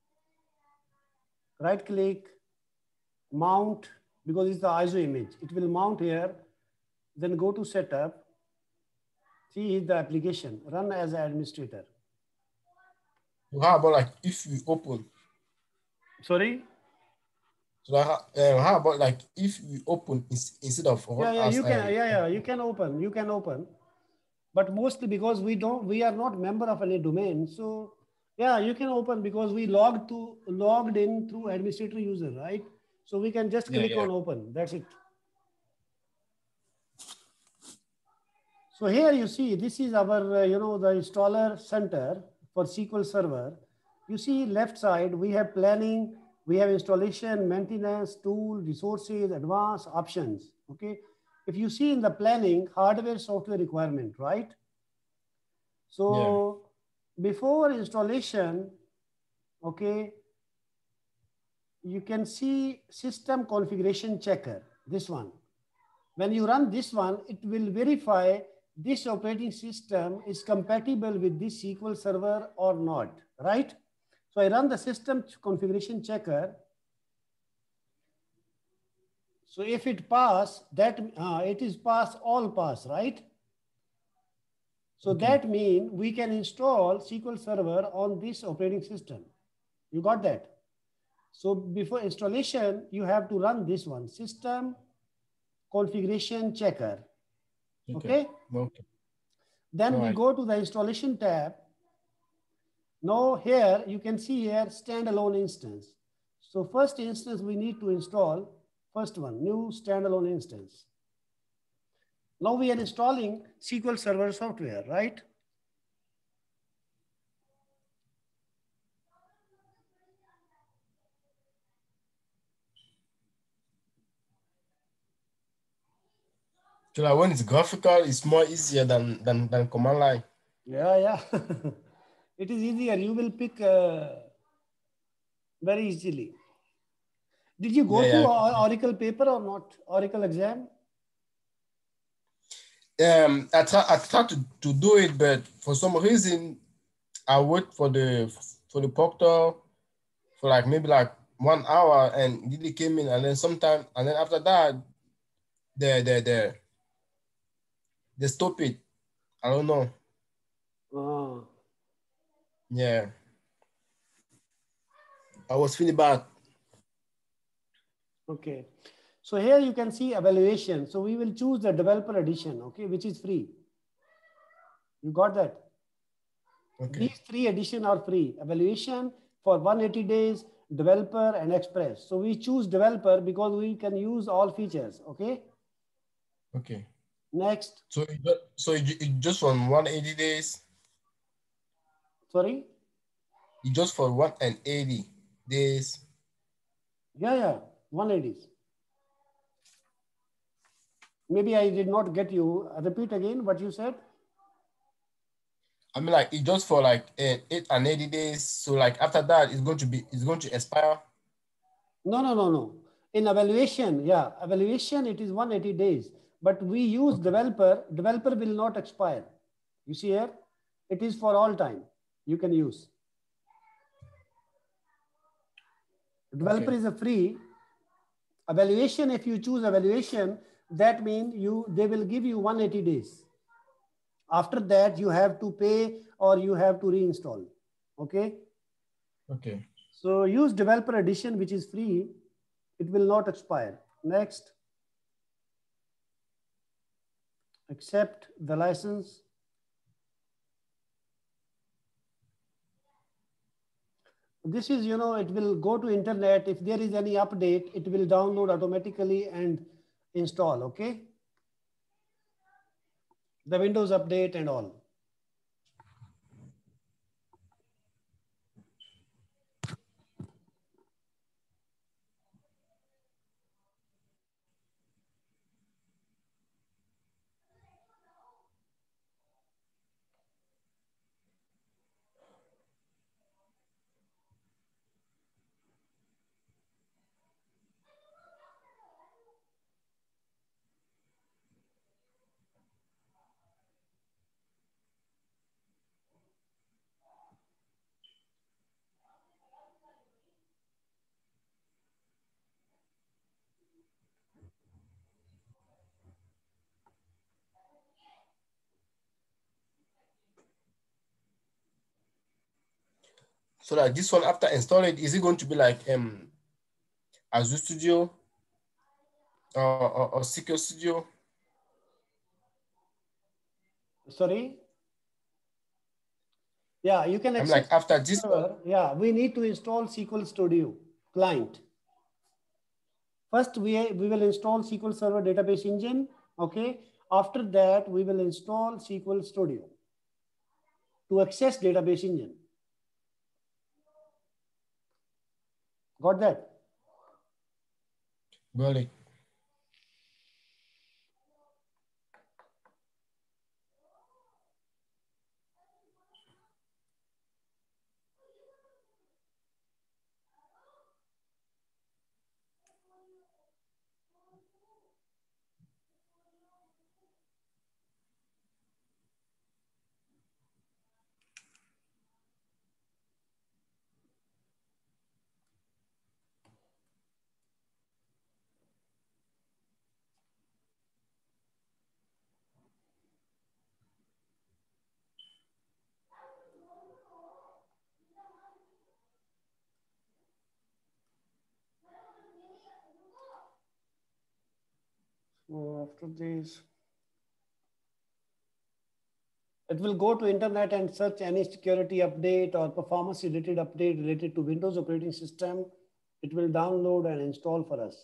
Right click, mount, because it's the ISO image. It will mount here, then go to setup. See is the application, run as an administrator. So how about like if we open? Sorry? So how about like if we open instead of run Yeah, as you can open. But mostly because we are not member of any domain. So yeah, you can open because we logged in through administrator user, right? So we can just click on open, that's it. So here you see, this is our, the installer center for SQL Server. You see left side, we have planning, we have installation, maintenance, tool, resources, advanced options, okay? If you see in the planning, hardware, software requirement, right? So before installation, okay, you can see system configuration checker, this one. When you run this one, it will verify this operating system is compatible with this SQL Server or not, right? So I run the system configuration checker. So if it pass, that it is pass, all pass, right? So that means we can install SQL Server on this operating system. You got that? So before installation, you have to run this one, system configuration checker. Okay. Then we go to the installation tab. Now here you can see here standalone instance. So first instance we need to install, first one, new standalone instance. Now we are installing SQL Server software, right? So like when it's graphical, it's more easier than command line. Yeah. It is easier. You will pick very easily. Did you go to Oracle paper or not? Oracle exam? I tried to do it, but for some reason, I wait for the proctor for like maybe like 1 hour, and it came in, and then sometime, and then after that, they stop it. I don't know. Oh. Yeah. I was feeling bad. Okay. So here you can see evaluation. So we will choose the developer edition, okay, which is free. You got that? Okay. These 3 editions are free. Evaluation for 180 days, developer and express. So we choose developer because we can use all features, okay? Okay. Next. So it just on 180 days? Sorry? It's just for 180 days. Yeah, 180s. Maybe I did not get you. Repeat again what you said. I mean, like it's just for like 880 days. So like after that, it's going to expire. No. In evaluation, yeah, evaluation, it is 180 days. But we use developer. Developer will not expire. You see here, it is for all time. You can use. Developer is a free. Evaluation, if you choose evaluation, that means they will give you 180 days. After that, you have to pay or you have to reinstall. Okay. Okay. So use developer edition, which is free. It will not expire. Next. Accept the license. This is, it will go to internet. If there is any update, it will download automatically and install, okay? The Windows update and all. So like this one, after installing it, is it going to be like Azure Studio or Secure Studio? Sorry? Yeah, you can I'm access like after this one. server. Yeah, we need to install SQL Studio client. First, we will install SQL Server Database Engine. Okay. After that, we will install SQL Studio to access Database Engine. Got that? Got it. So after this, it will go to internet and search any security update or performance related update related to Windows operating system. It will download and install for us.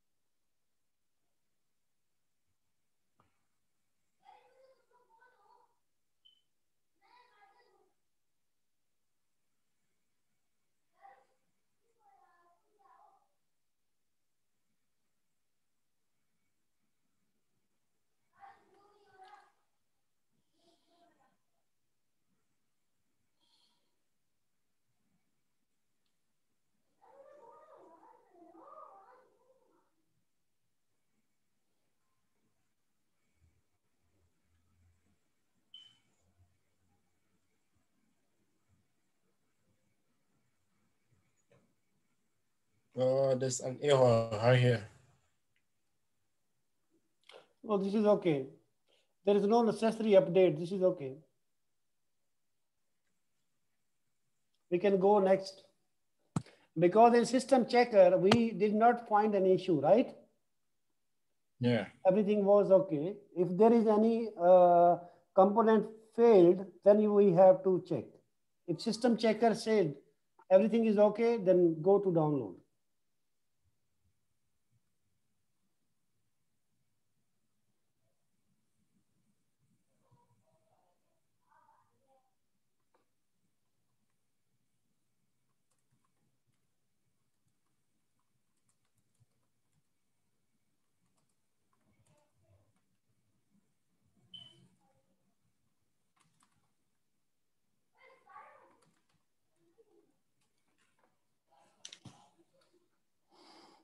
There's an error right here. Oh, this is okay. There is no necessary update. This is okay. We can go next. Because in system checker, we did not find an issue, right? Yeah. Everything was okay. If there is any component failed, then we have to check. If system checker said everything is okay, then go to download.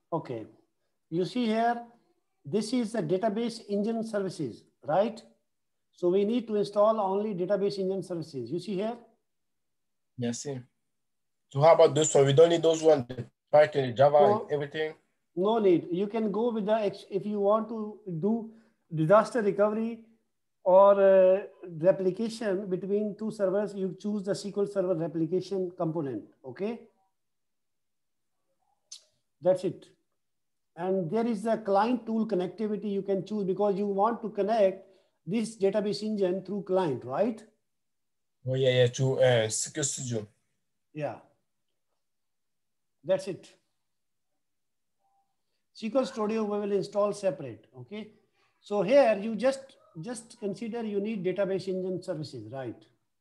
Okay. You see here, this is the database engine services, right? So we need to install only database engine services. You see here? Yes, sir. So how about those one? We don't need those one, the Python, the Java, and So everything. no need. You can go with the, if you want to do disaster recovery or replication between two servers, you choose the SQL Server replication component, okay? That's it. And there is a client tool connectivity you can choose because you want to connect this database engine through client, right? Oh yeah, yeah, to SQL Studio. Yeah, that's it. SQL Studio we will install separate, okay? So here you just consider you need database engine services, right?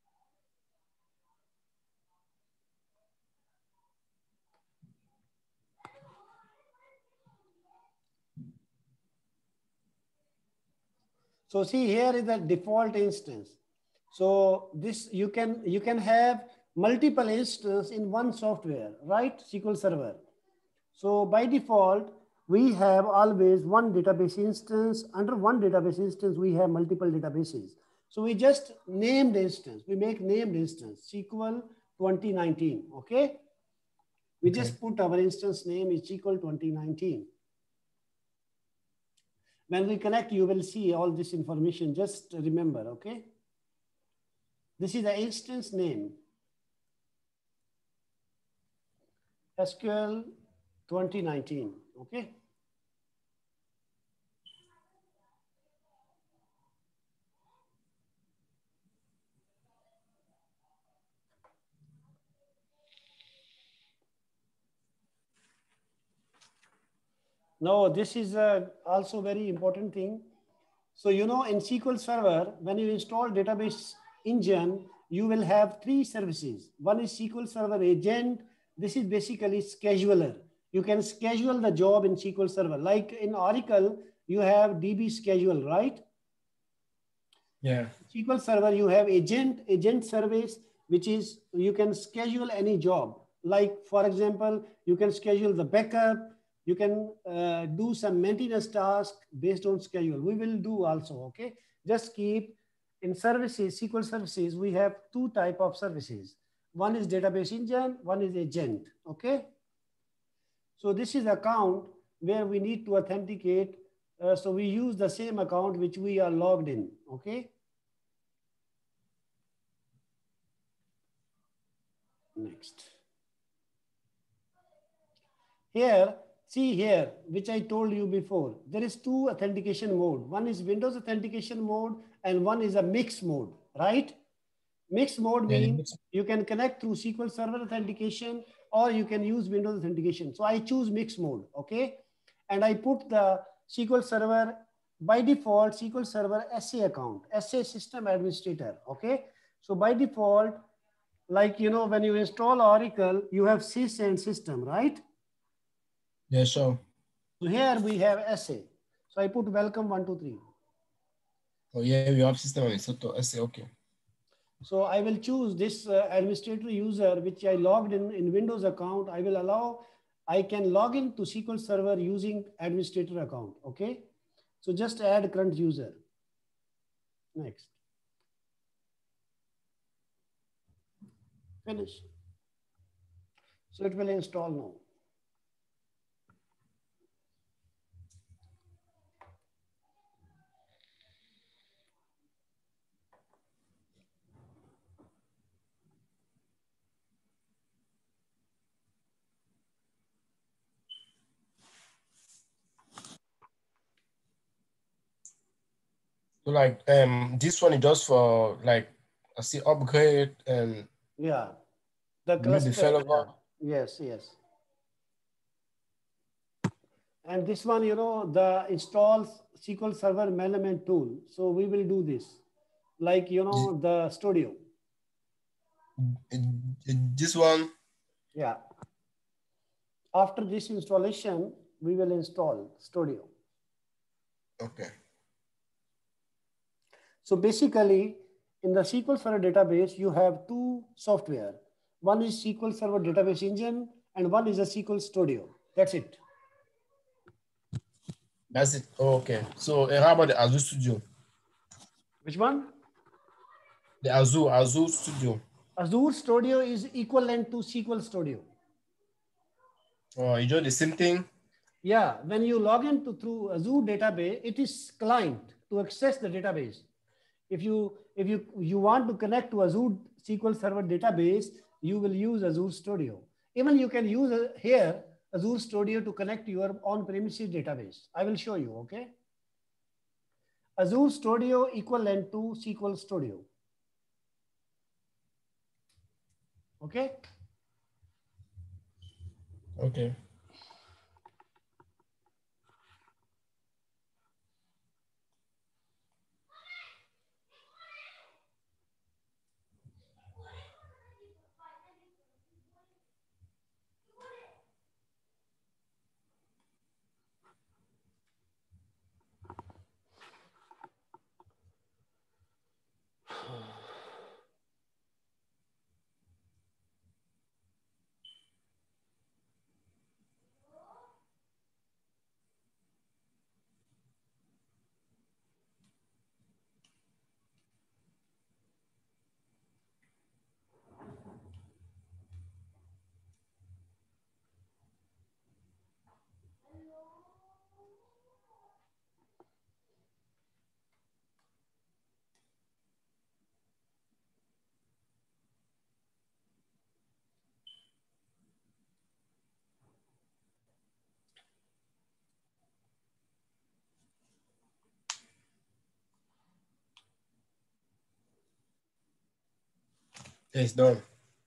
So see here is the default instance. So this you can have multiple instances in one software, right? SQL Server. So by default, we have always one database instance. Under one database instance, we have multiple databases. So we just named instance. We make named instance SQL 2019. Okay. We just put our instance name is SQL 2019. When we connect, you will see all this information. Just remember, okay? This is the instance name. SQL 2019, okay? Now, this is also very important thing. So, you know, in SQL Server, when you install database engine, you will have three services. One is SQL Server Agent. This is basically scheduler. You can schedule the job in SQL Server. Like in Oracle, you have DB schedule, right? Yeah. SQL Server, you have agent service, which is you can schedule any job. Like, for example, you can schedule the backup. You can do some maintenance task based on schedule. We will do also, okay? Just keep in services, SQL services, we have two type of services. One is database engine, one is agent, okay? So this is account where we need to authenticate. So we use the same account which we are logged in, okay? Next. Here, see here, which I told you before, there is two authentication mode. One is Windows authentication mode and one is a mixed mode, right? Mixed mode means you can connect through SQL Server authentication or you can use Windows authentication. So I choose mixed mode, okay? And I put the SQL Server, by default, SQL Server SA account, SA system administrator, okay? So by default, like, you know, when you install Oracle, you have sys and system, right? Yeah, sure. So here we have SA. So I put welcome 1, 2, 3. Oh yeah, we have system on it. So SA, okay. So I will choose this administrator user, which I logged in Windows account. I will allow, I can log in to SQL Server using administrator account, okay? So just add current user. Next. Finish. So it will install now. So like this one is just for like I see upgrade and yeah, the new cluster. developer. Yeah. Yes. And this one, you know, the installs SQL Server Management tool. So we will do this, like, you know, the studio. This one. Yeah. After this installation, we will install studio. Okay. So basically, in the SQL Server database, you have two software. One is SQL Server Database Engine, and one is a SQL Studio. That's it. That's it. Oh, okay. So how about the Azure Studio? Which one? The Azure Studio. Azure Studio is equivalent to SQL Studio. Oh, you do the same thing? Yeah, when you log in through Azure database, it is client to access the database. If you want to connect to Azure SQL Server database, you will use Azure Studio. Even you can use here Azure Studio to connect to your on-premises database. I will show you, okay? Azure Studio equivalent to SQL Studio. Okay? Okay. It's done.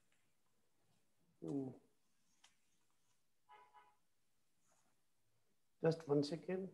Just 1 second.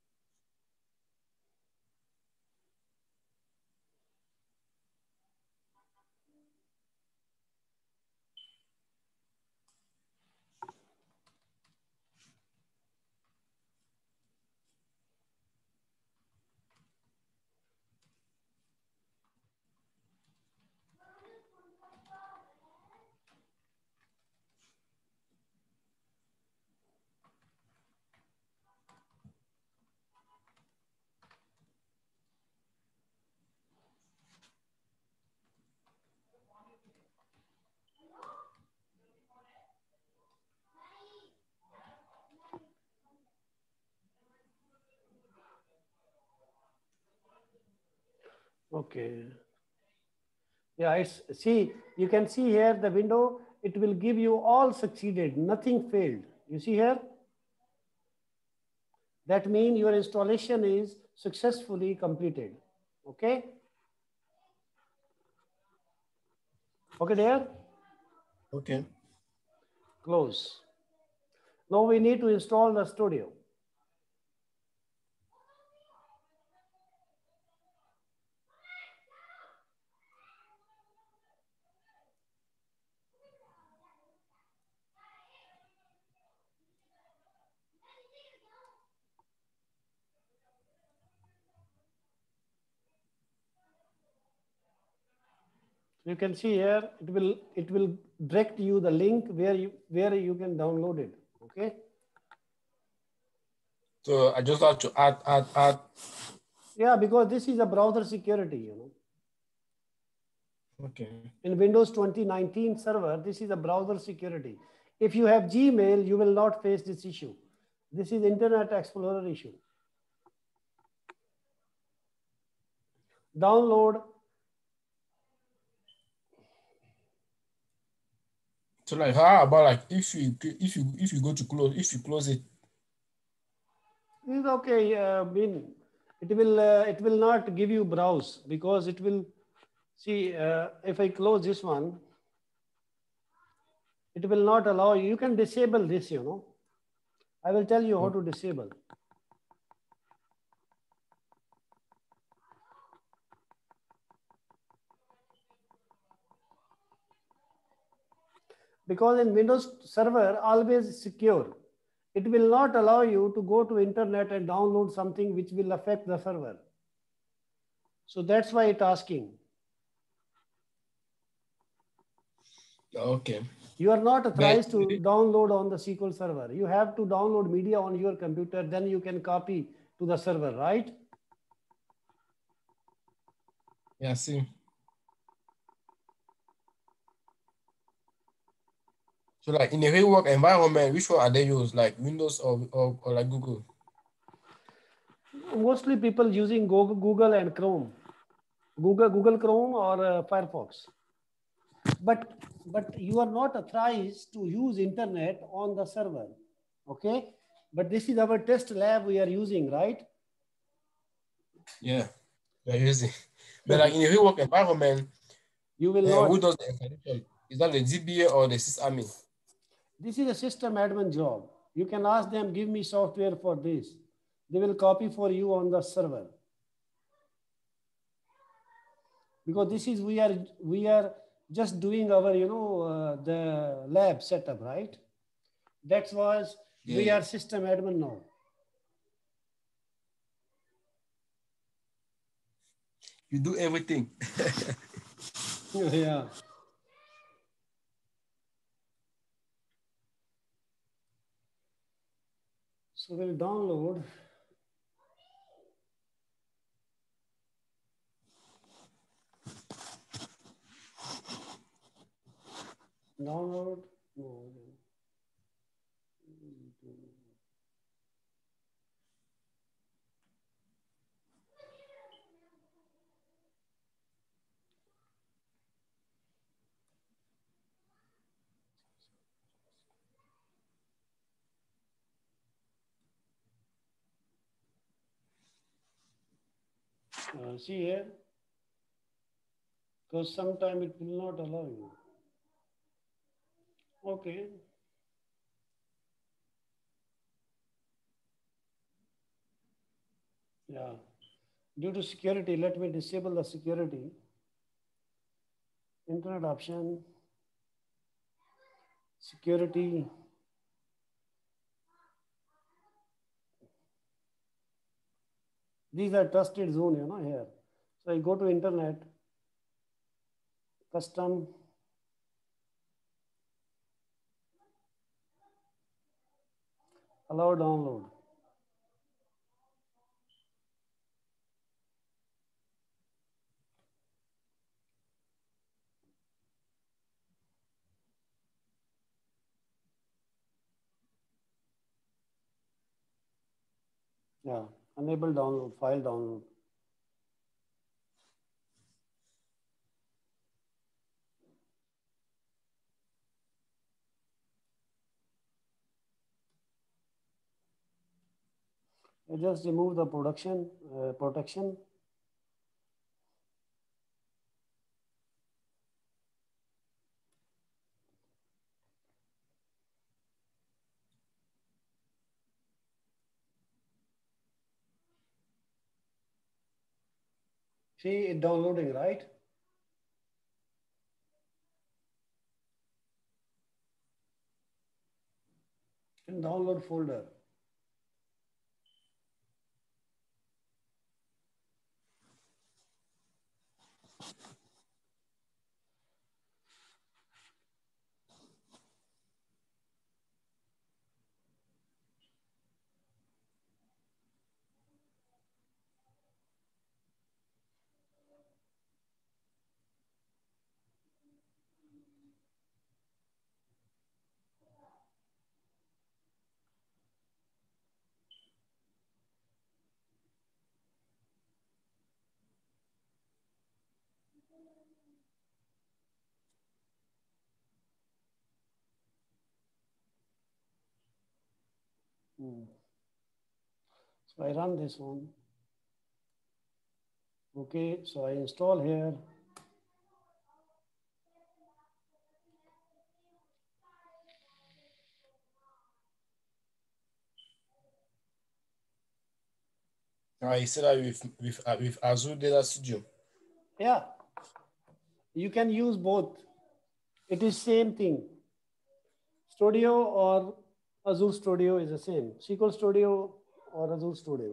Okay. Yeah, it's see, you can see here the window, it will give you all succeeded, nothing failed. You see here? That means your installation is successfully completed. Okay? Okay, there? Okay. Close. Now we need to install the studio. You can see here, it will direct you the link where you can download it. Okay? So I just have to add. Yeah, because this is a browser security, you know. Okay. In Windows 2019 server, this is a browser security. If you have Gmail, you will not face this issue. This is Internet Explorer issue. Download. So like how about like if you go to close it. It's okay. It will not give you browse because it will see if I close this one, it will not allow you. You can disable this, you know. I will tell you how to disable. Because in Windows Server, always secure. It will not allow you to go to internet and download something which will affect the server. So that's why it's asking. Okay. You are not authorized to download on the SQL Server. You have to download media on your computer, then you can copy to the server, right? Yeah, see. So like in a real work environment, which one are they used? Like Windows or like Google? Mostly people using Google and Chrome, Google Chrome or Firefox. But you are not authorized to use internet on the server, okay? But this is our test lab we are using, right? Yeah, they're using. But like in a real work environment, You will who not. does the installation? Is that the DBA or the sysadmin? This is a system admin job. You can ask them, give me software for this. They will copy for you on the server. Because this is, we are just doing our, the lab setup, right? That was, we are system admin now. You do everything. Yeah. So we'll download. Download. No. See here, because sometime it will not allow you. Okay. Yeah. Due to security, let me disable the security. Internet option, security. These are trusted zone, here. So I go to internet, custom, allow download. Yeah, enable download, file download. I just remove the protection. See it downloading, right? In download folder. So I run this one. Okay, so I install here. You said that with Azure Data Studio. Yeah, you can use both. It is same thing. Studio or Azure Studio is the same. SQL Studio or Azure Studio.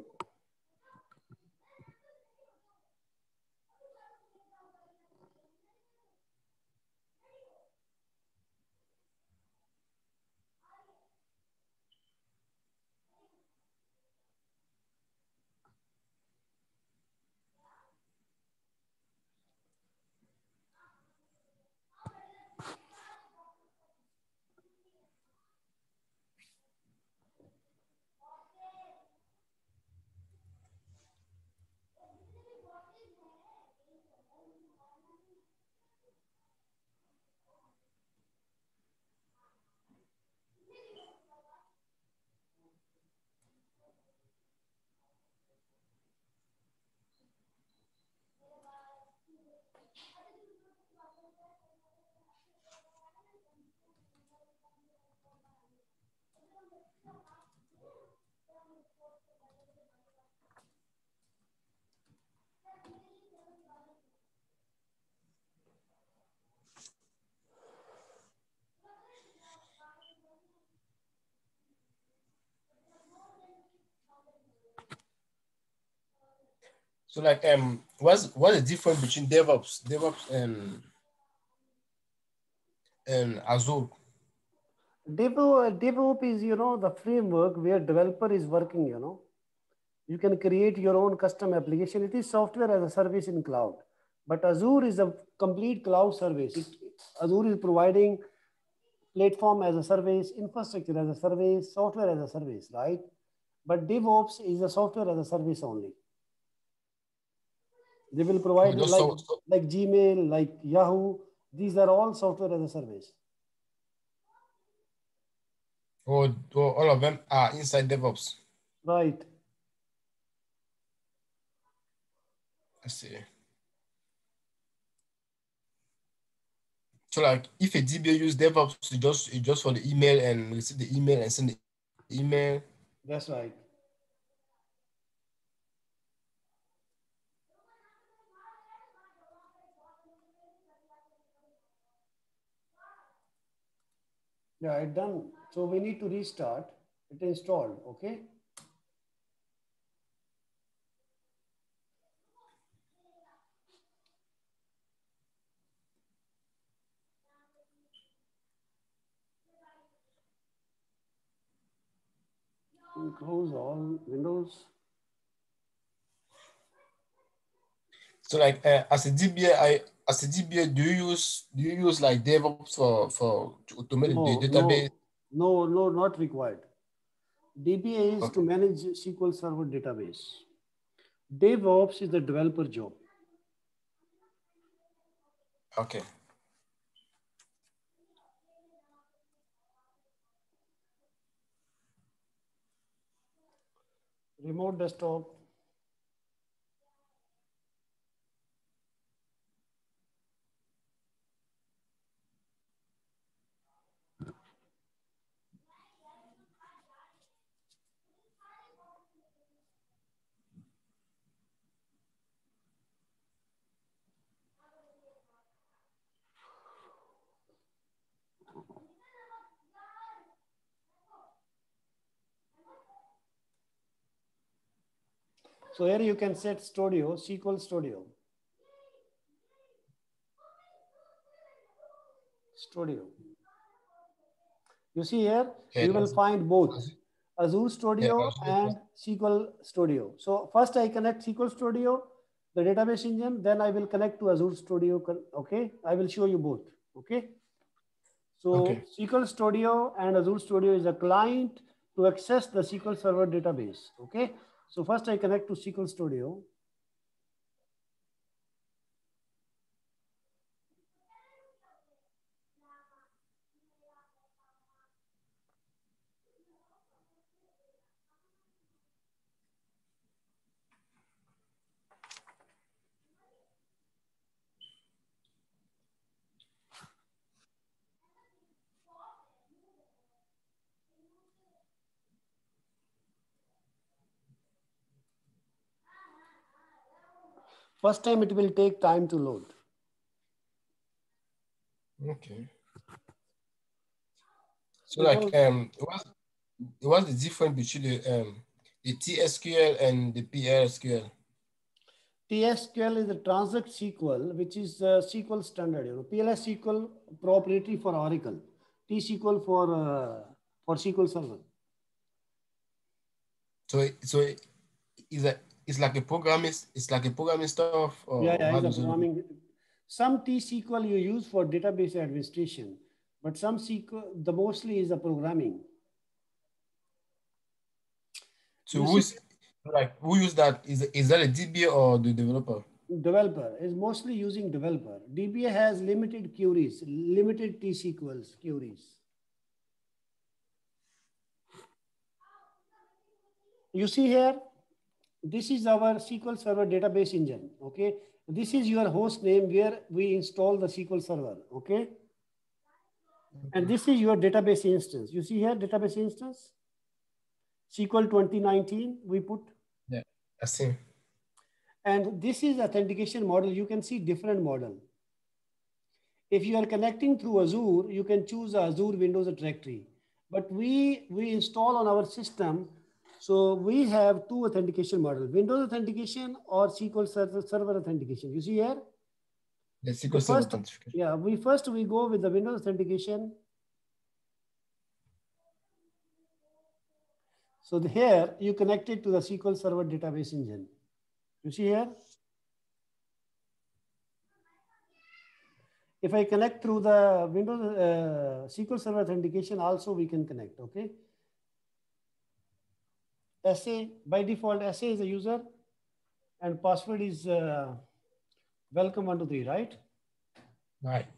So like what's the difference between DevOps and Azure? DevOps is, the framework where developer is working. You can create your own custom application. It is software as a service in cloud. But Azure is a complete cloud service. Azure is providing platform as a service, infrastructure as a service, software as a service, right? But DevOps is a software as a service only. They will Oh, provide just like Gmail, like Yahoo. These are all software as a service. all of them are inside DevOps. Right. I see. So like if a DBA use DevOps, it's just for the email and receive the email and send the email. That's right. Yeah, it's done. So we need to restart. It installed. Okay. Close all windows. So like as a DBA, do you use like DevOps to automate the No, database? no, no, not required. DBA is to Okay. manage SQL Server database. DevOps is the developer job. Okay. Remote desktop. So here you can set Studio, SQL Studio. Studio. You see here, Okay. you will find both Azure Yeah, Studio and SQL Studio. So first I connect SQL Studio, the database engine, then I will connect to Azure Studio. Okay, I will show you both. Okay. So okay. SQL Studio and Azure Studio is a client to access the SQL Server database. Okay. So first I connect to SQL Studio. First time it will take time to load. Okay. So like Because what's the difference between the TSQL and the PLSQL? TSQL is a transact SQL, which is a SQL standard. PLS SQL proprietary for Oracle, T-SQL for SQL Server. So it's like a programming stuff, Yeah, or yeah, how it's a does it look? programming. Some T-SQL you use for database administration, but some SQL, the mostly is a programming. So You see, who use that? Is that a DBA or the developer? developer is mostly using developer. DBA has limited queries, limited T-SQLs queries. You see here, this is our SQL Server database engine, okay? This is your host name where we install the SQL Server, okay? And this is your database instance. You see here, database instance, SQL 2019, we put. Yeah, I see. And this is authentication model. You can see different model. If you are connecting through Azure, you can choose Azure Windows directory. But we install on our system So we have two authentication models, Windows authentication or SQL Server authentication. You see here? The So SQL Server first, authentication. yeah, we go with the Windows authentication. So here you connect it to the SQL Server database engine. You see here? If I connect through the Windows SQL Server authentication, also we can connect, okay? SA, by default, SA is a user and password is welcome123, right? Right.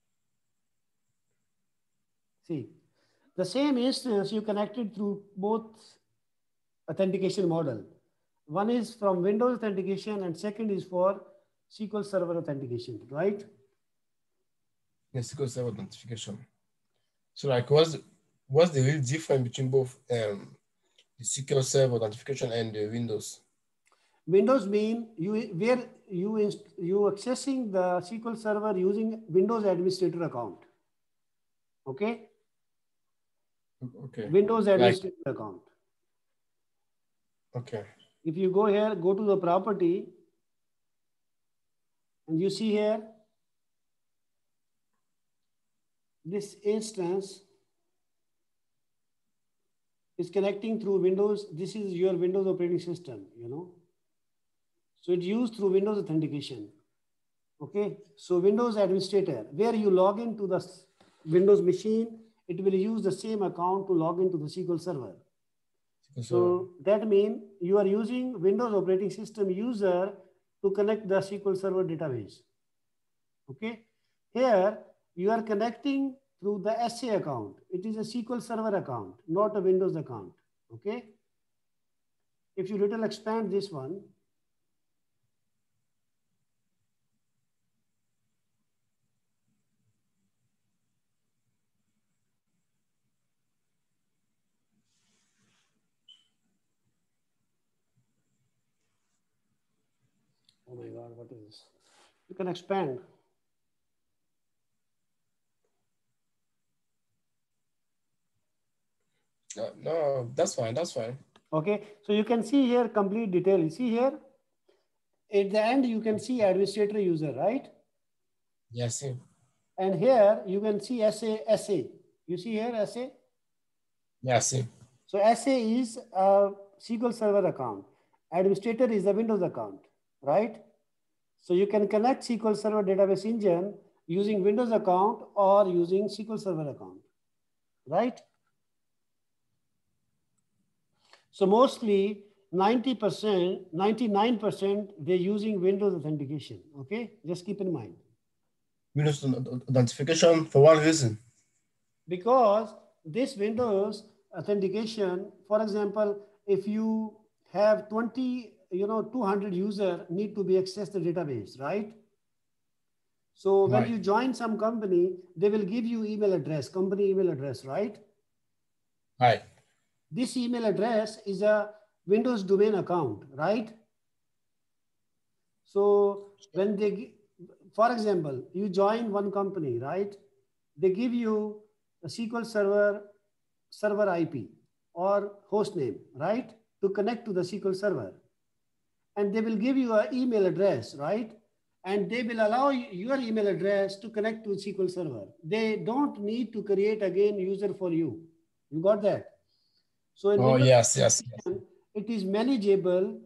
See, the same instance you connected through both authentication model. One is from Windows authentication and second is for SQL Server authentication, right? The SQL Server authentication. So like what's the real difference between both the SQL Server authentication and the Windows? Windows mean you accessing the SQL Server using Windows administrator account. Okay? Okay. Windows administrator account. Okay. If you go here, go to the property, and you see here, this instance is connecting through Windows. This is your Windows operating system, you know. So it's used through Windows authentication. Okay. So Windows administrator, where you log into the Windows machine, it will use the same account to log into the SQL Server. So that means you are using Windows operating system user to connect the SQL Server database. Okay. Here you are connecting through the SA account. It is a SQL Server account, not a Windows account. Okay. If you little expand this one, oh my God, what is this? You can expand. No, that's fine. That's fine. Okay, so you can see here complete detail. You see here at the end, you can see administrator user, right? Yes. Yeah, and here you can see SA. You see here SA? Yeah, see. So SA is a SQL Server account. Administrator is a Windows account, right? So you can connect SQL Server database engine using Windows account or using SQL Server account, right? So mostly 90%, 99%, they're using Windows authentication, okay? Just keep in mind. Windows authentication for one reason. Because this Windows authentication, for example, if you have 200 user need to be accessed the database, right? So when you join some company, they will give you email address, company email address, right? Right. This email address is a Windows domain account, right? So when they, for example, you join one company, right? They give you a SQL server IP or host name, right? To connect to the SQL server. And they will give you an email address, right? And they will allow your email address to connect to SQL server. They don't need to create again user for you. You got that? So in Windows, yes. it is manageable,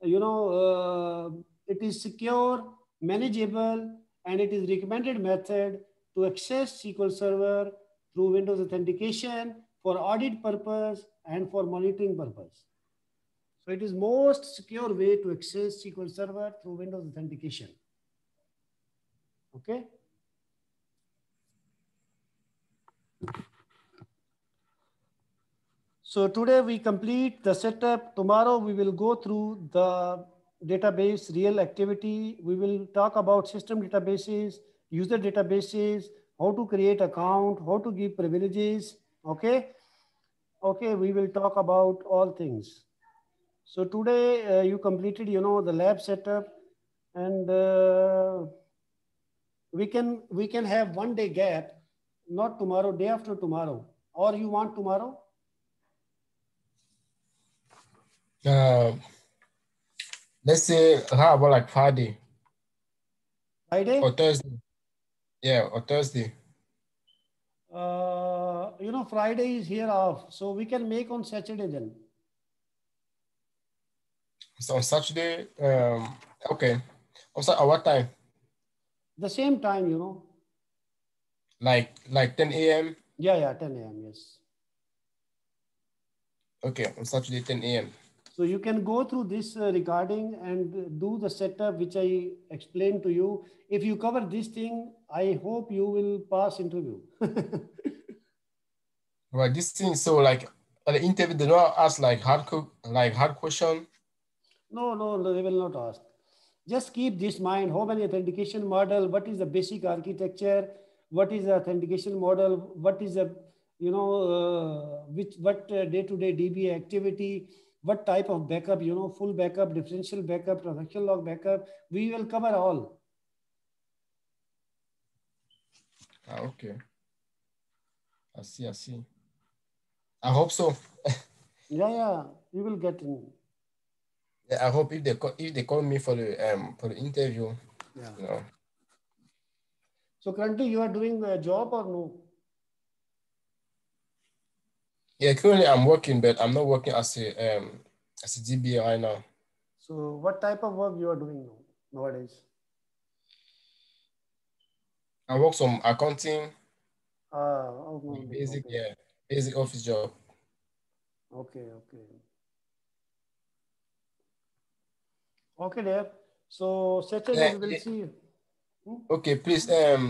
it is secure, manageable, and it is recommended method to access SQL Server through Windows authentication for audit purpose and for monitoring purpose. So it is most secure way to access SQL Server through Windows authentication. Okay. So today we complete the setup. Tomorrow we will go through the database real activity. We will talk about system databases, user databases, how to create account, how to give privileges. Okay. Okay. We will talk about all things. So today you completed, the lab setup, and we can have 1 day gap, not tomorrow, day after tomorrow, or you want tomorrow? Let's say, how about like Friday Friday? or Thursday? Yeah, or Thursday. You know, Friday is here off, so we can make on Saturday then. So on Saturday, okay. Also, at what time? The same time, you know. Like 10 a.m. Yeah, 10 a.m. Yes. Okay, on Saturday 10 a.m. So you can go through this recording and do the setup which I explained to you. If you cover this thing, I hope you will pass interview. Right, this thing. So like at the interview, they don't ask like hard question. No, they will not ask. Just keep this mind, how many authentication model, what is the basic architecture, what is the authentication model, what is the, you know, what day-to-day DB activity, what type of backup, you know, full backup, differential backup, transaction log backup, we will cover all. Okay. I see. I hope so. Yeah, you will get in. Yeah, I hope if they call me for the interview, Yeah. you know. So currently you are doing a job or no? Yeah, currently I'm working, but I'm not working as a DBA right now. So what type of work you are doing nowadays? I work some accounting, basic, Okay. yeah, basic office job. Okay. Okay, there. So Saturday Yeah, we will see. okay, please,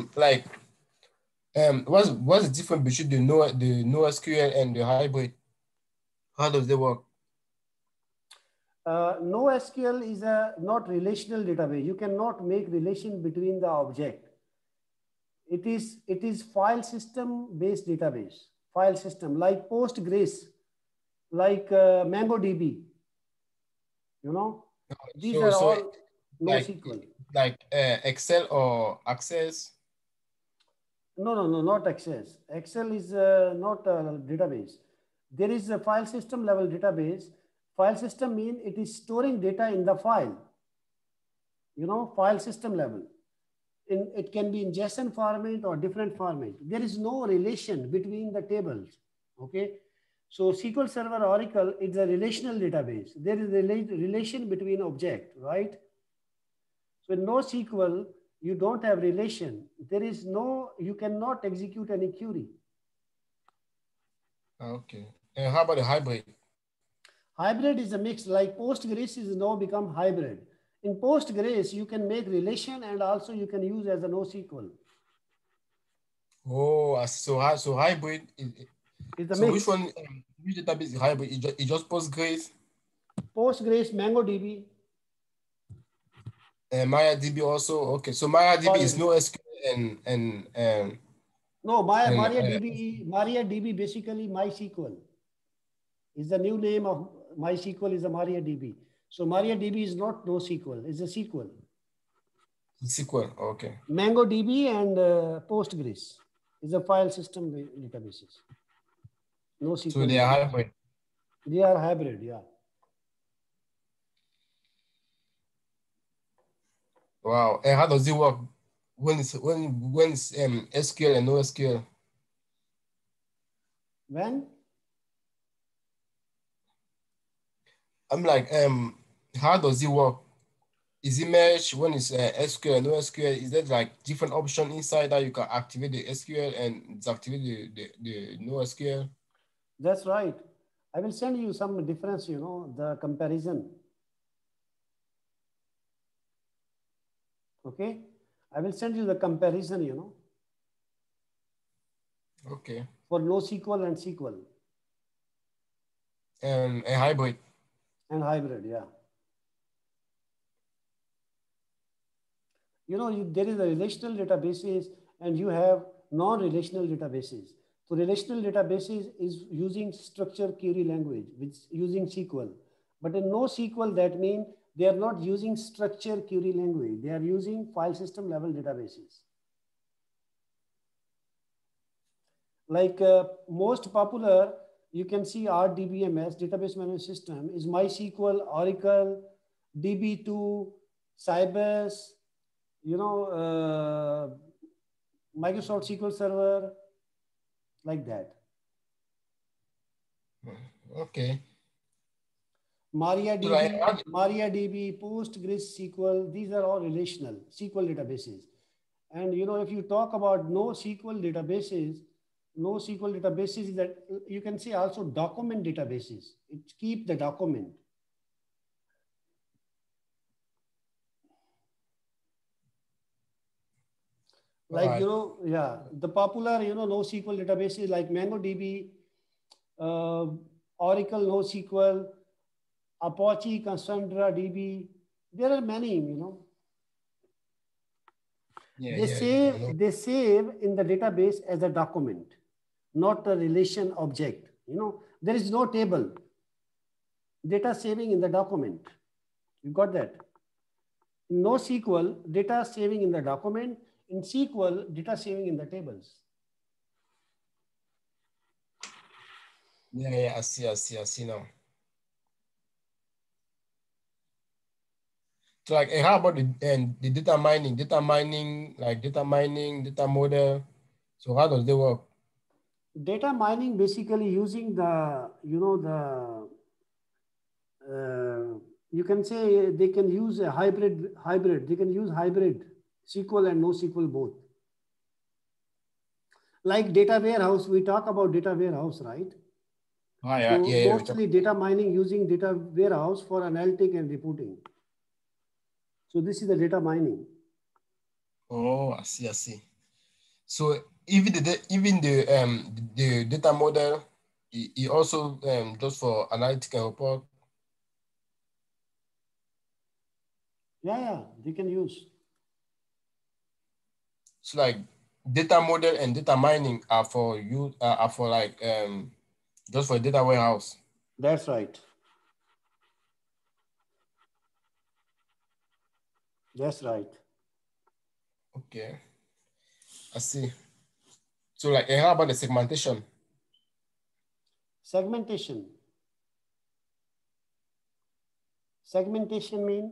what's the difference between the NoSQL and the hybrid? How does they work? NoSQL is a not relational database. You cannot make relation between the object. It is file system based database. File system like Postgres, like MongoDB. You know, these So are so all like NoSQL. Excel or Access? No, not Access. Excel is not a database. There is a file system level database. File system mean it is storing data in the file. You know, file system level. It can be in JSON format or different format. There is no relation between the tables. Okay. So SQL Server Oracle is a relational database. There is a relation between object, right? So in NoSQL, you don't have relation. You cannot execute any query. Okay. And how about the hybrid? Hybrid is a mix, like Postgres is now become hybrid. In Postgres, you can make relation and also you can use as a NoSQL. Oh, I see. So hybrid It's a so which mix. one, which database is hybrid? It just Postgres Postgres, MongoDB. and MariaDB also. Okay, so MariaDB is Sorry. NoSQL and No, and MariaDB basically MySQL is the new name of MySQL is a MariaDB. So MariaDB is not NoSQL, it's a SQL. SQL. Okay. MongoDB and Postgres is a file system databases. So NoSQL they are database. hybrid. They are hybrid, yeah. Wow. And how does it work when it's SQL and NoSQL? When? I'm like, how does it work? Is it mesh when it's SQL and NoSQL? Is there like different option inside that you can activate the SQL and deactivate the NoSQL? That's right. I will send you some difference, you know, the comparison. Okay. I will send you the comparison, you know, Okay. for NoSQL and SQL And a hybrid. and hybrid, yeah. You know, there is a relational databases and you have non-relational databases. So relational databases is using structured query language, which is using SQL. But in NoSQL, that means they are not using structured query language. They are using file system level databases. Like most popular, you can see our DBMS, database management system, is MySQL, Oracle, DB2, Sybase, Microsoft SQL Server, like that. Okay. MariaDB, PostgreSQL, these are all relational SQL databases. And if you talk about NoSQL databases is that you can say also document databases. It keep the document. Like, the popular, NoSQL databases like MongoDB, Oracle NoSQL, Apache Cassandra DB. There are many, They save in the database as a document, not a relation object. There is no table. Data saving in the document. You got that? In NoSQL, data saving in the document. In SQL, data saving in the tables. Yeah, I see now. So like, how about the data mining, data model? So how does they work? Data mining basically using the, you can say they can use a hybrid. They can use hybrid SQL and NoSQL both. Like data warehouse, we talk about data warehouse, right? Mostly data mining using data warehouse for analytic and reporting. So this is the data mining. Oh, I see. So even the data model, it also just for analytic and report. Yeah, they can use. So like data model and data mining are for like just for data warehouse. That's right. That's right. Okay, I see. So like, how about the segmentation? Segmentation mean?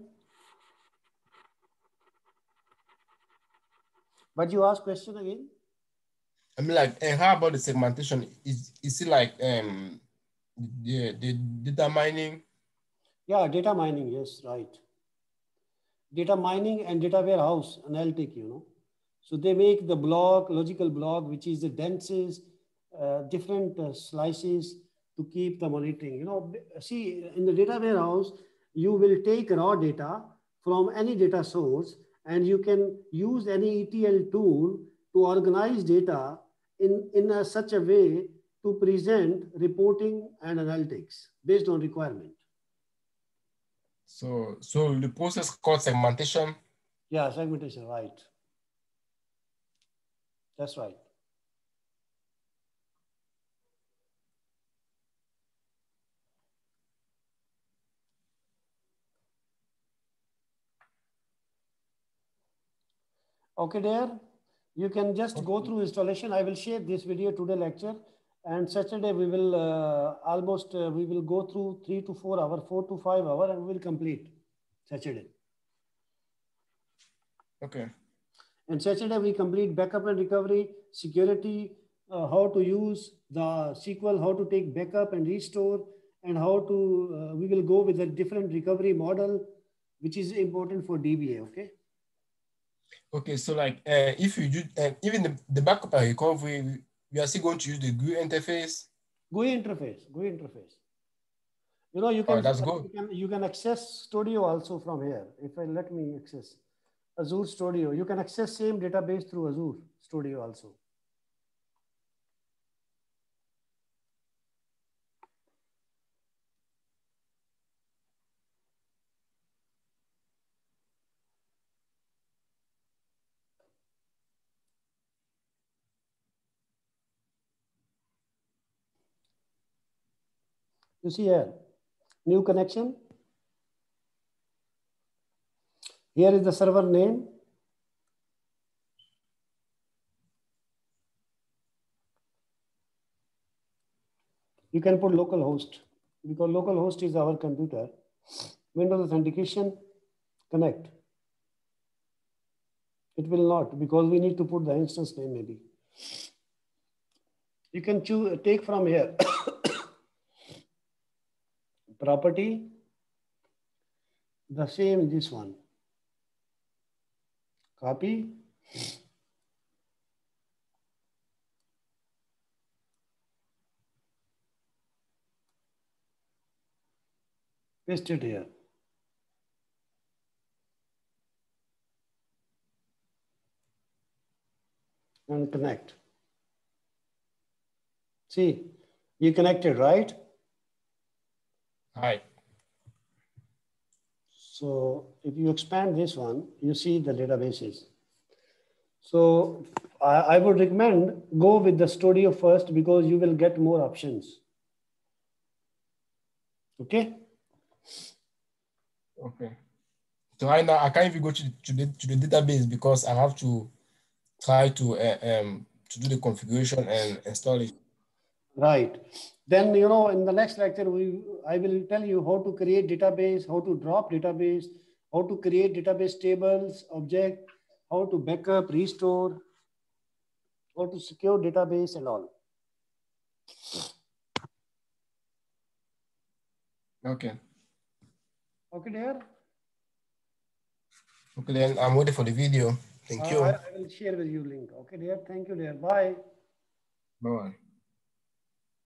But you ask question again? I mean, like, how about the segmentation? Is it like the data mining? Yeah, data mining, yes, right. Data mining and data warehouse analytic, So they make the block, logical block, which is the densest, different slices to keep the monitoring. See, in the data warehouse, you will take raw data from any data source, and you can use any ETL tool to organize data in such a way to present reporting and analytics based on requirement. So the process called segmentation? Yeah, segmentation, right. That's right. Okay, there. You can just go through installation. I will share this video today lecture, and Saturday we will we will go through 3 to 4 hours, 4 to 5 hours, and we will complete Saturday. Okay. And Saturday we complete backup and recovery, security, how to use the SQL, how to take backup and restore, and how to, we will go with a different recovery model, which is important for DBA, okay? Okay, so like if you do, even the backup and recovery, we are still going to use the GUI interface? GUI interface. You can, that's good. You can access Studio also from here. If I let me access Azure Studio, you can access same database through Azure Studio also. You see here, new connection. Here is the server name. You can put localhost because localhost is our computer. Windows authentication, connect. It will not because we need to put the instance name maybe. You can choose, take from here. Property, the same this one. Copy. Paste it here. And connect. See, you connected, right? Right. So if you expand this one, you see the databases. So I would recommend go with the Studio first because you will get more options. Okay. Okay. So right now I can't even go to the database because I have to try to do the configuration and install it. Right. Then, you know, in the next lecture, I will tell you how to create database, how to drop database, how to create database tables, object, how to backup, restore, how to secure database and all. Okay. Okay, dear. Okay, then I'm waiting for the video. Thank you. I will share with you link. Okay, dear. Thank you, dear. Bye. Bye-bye.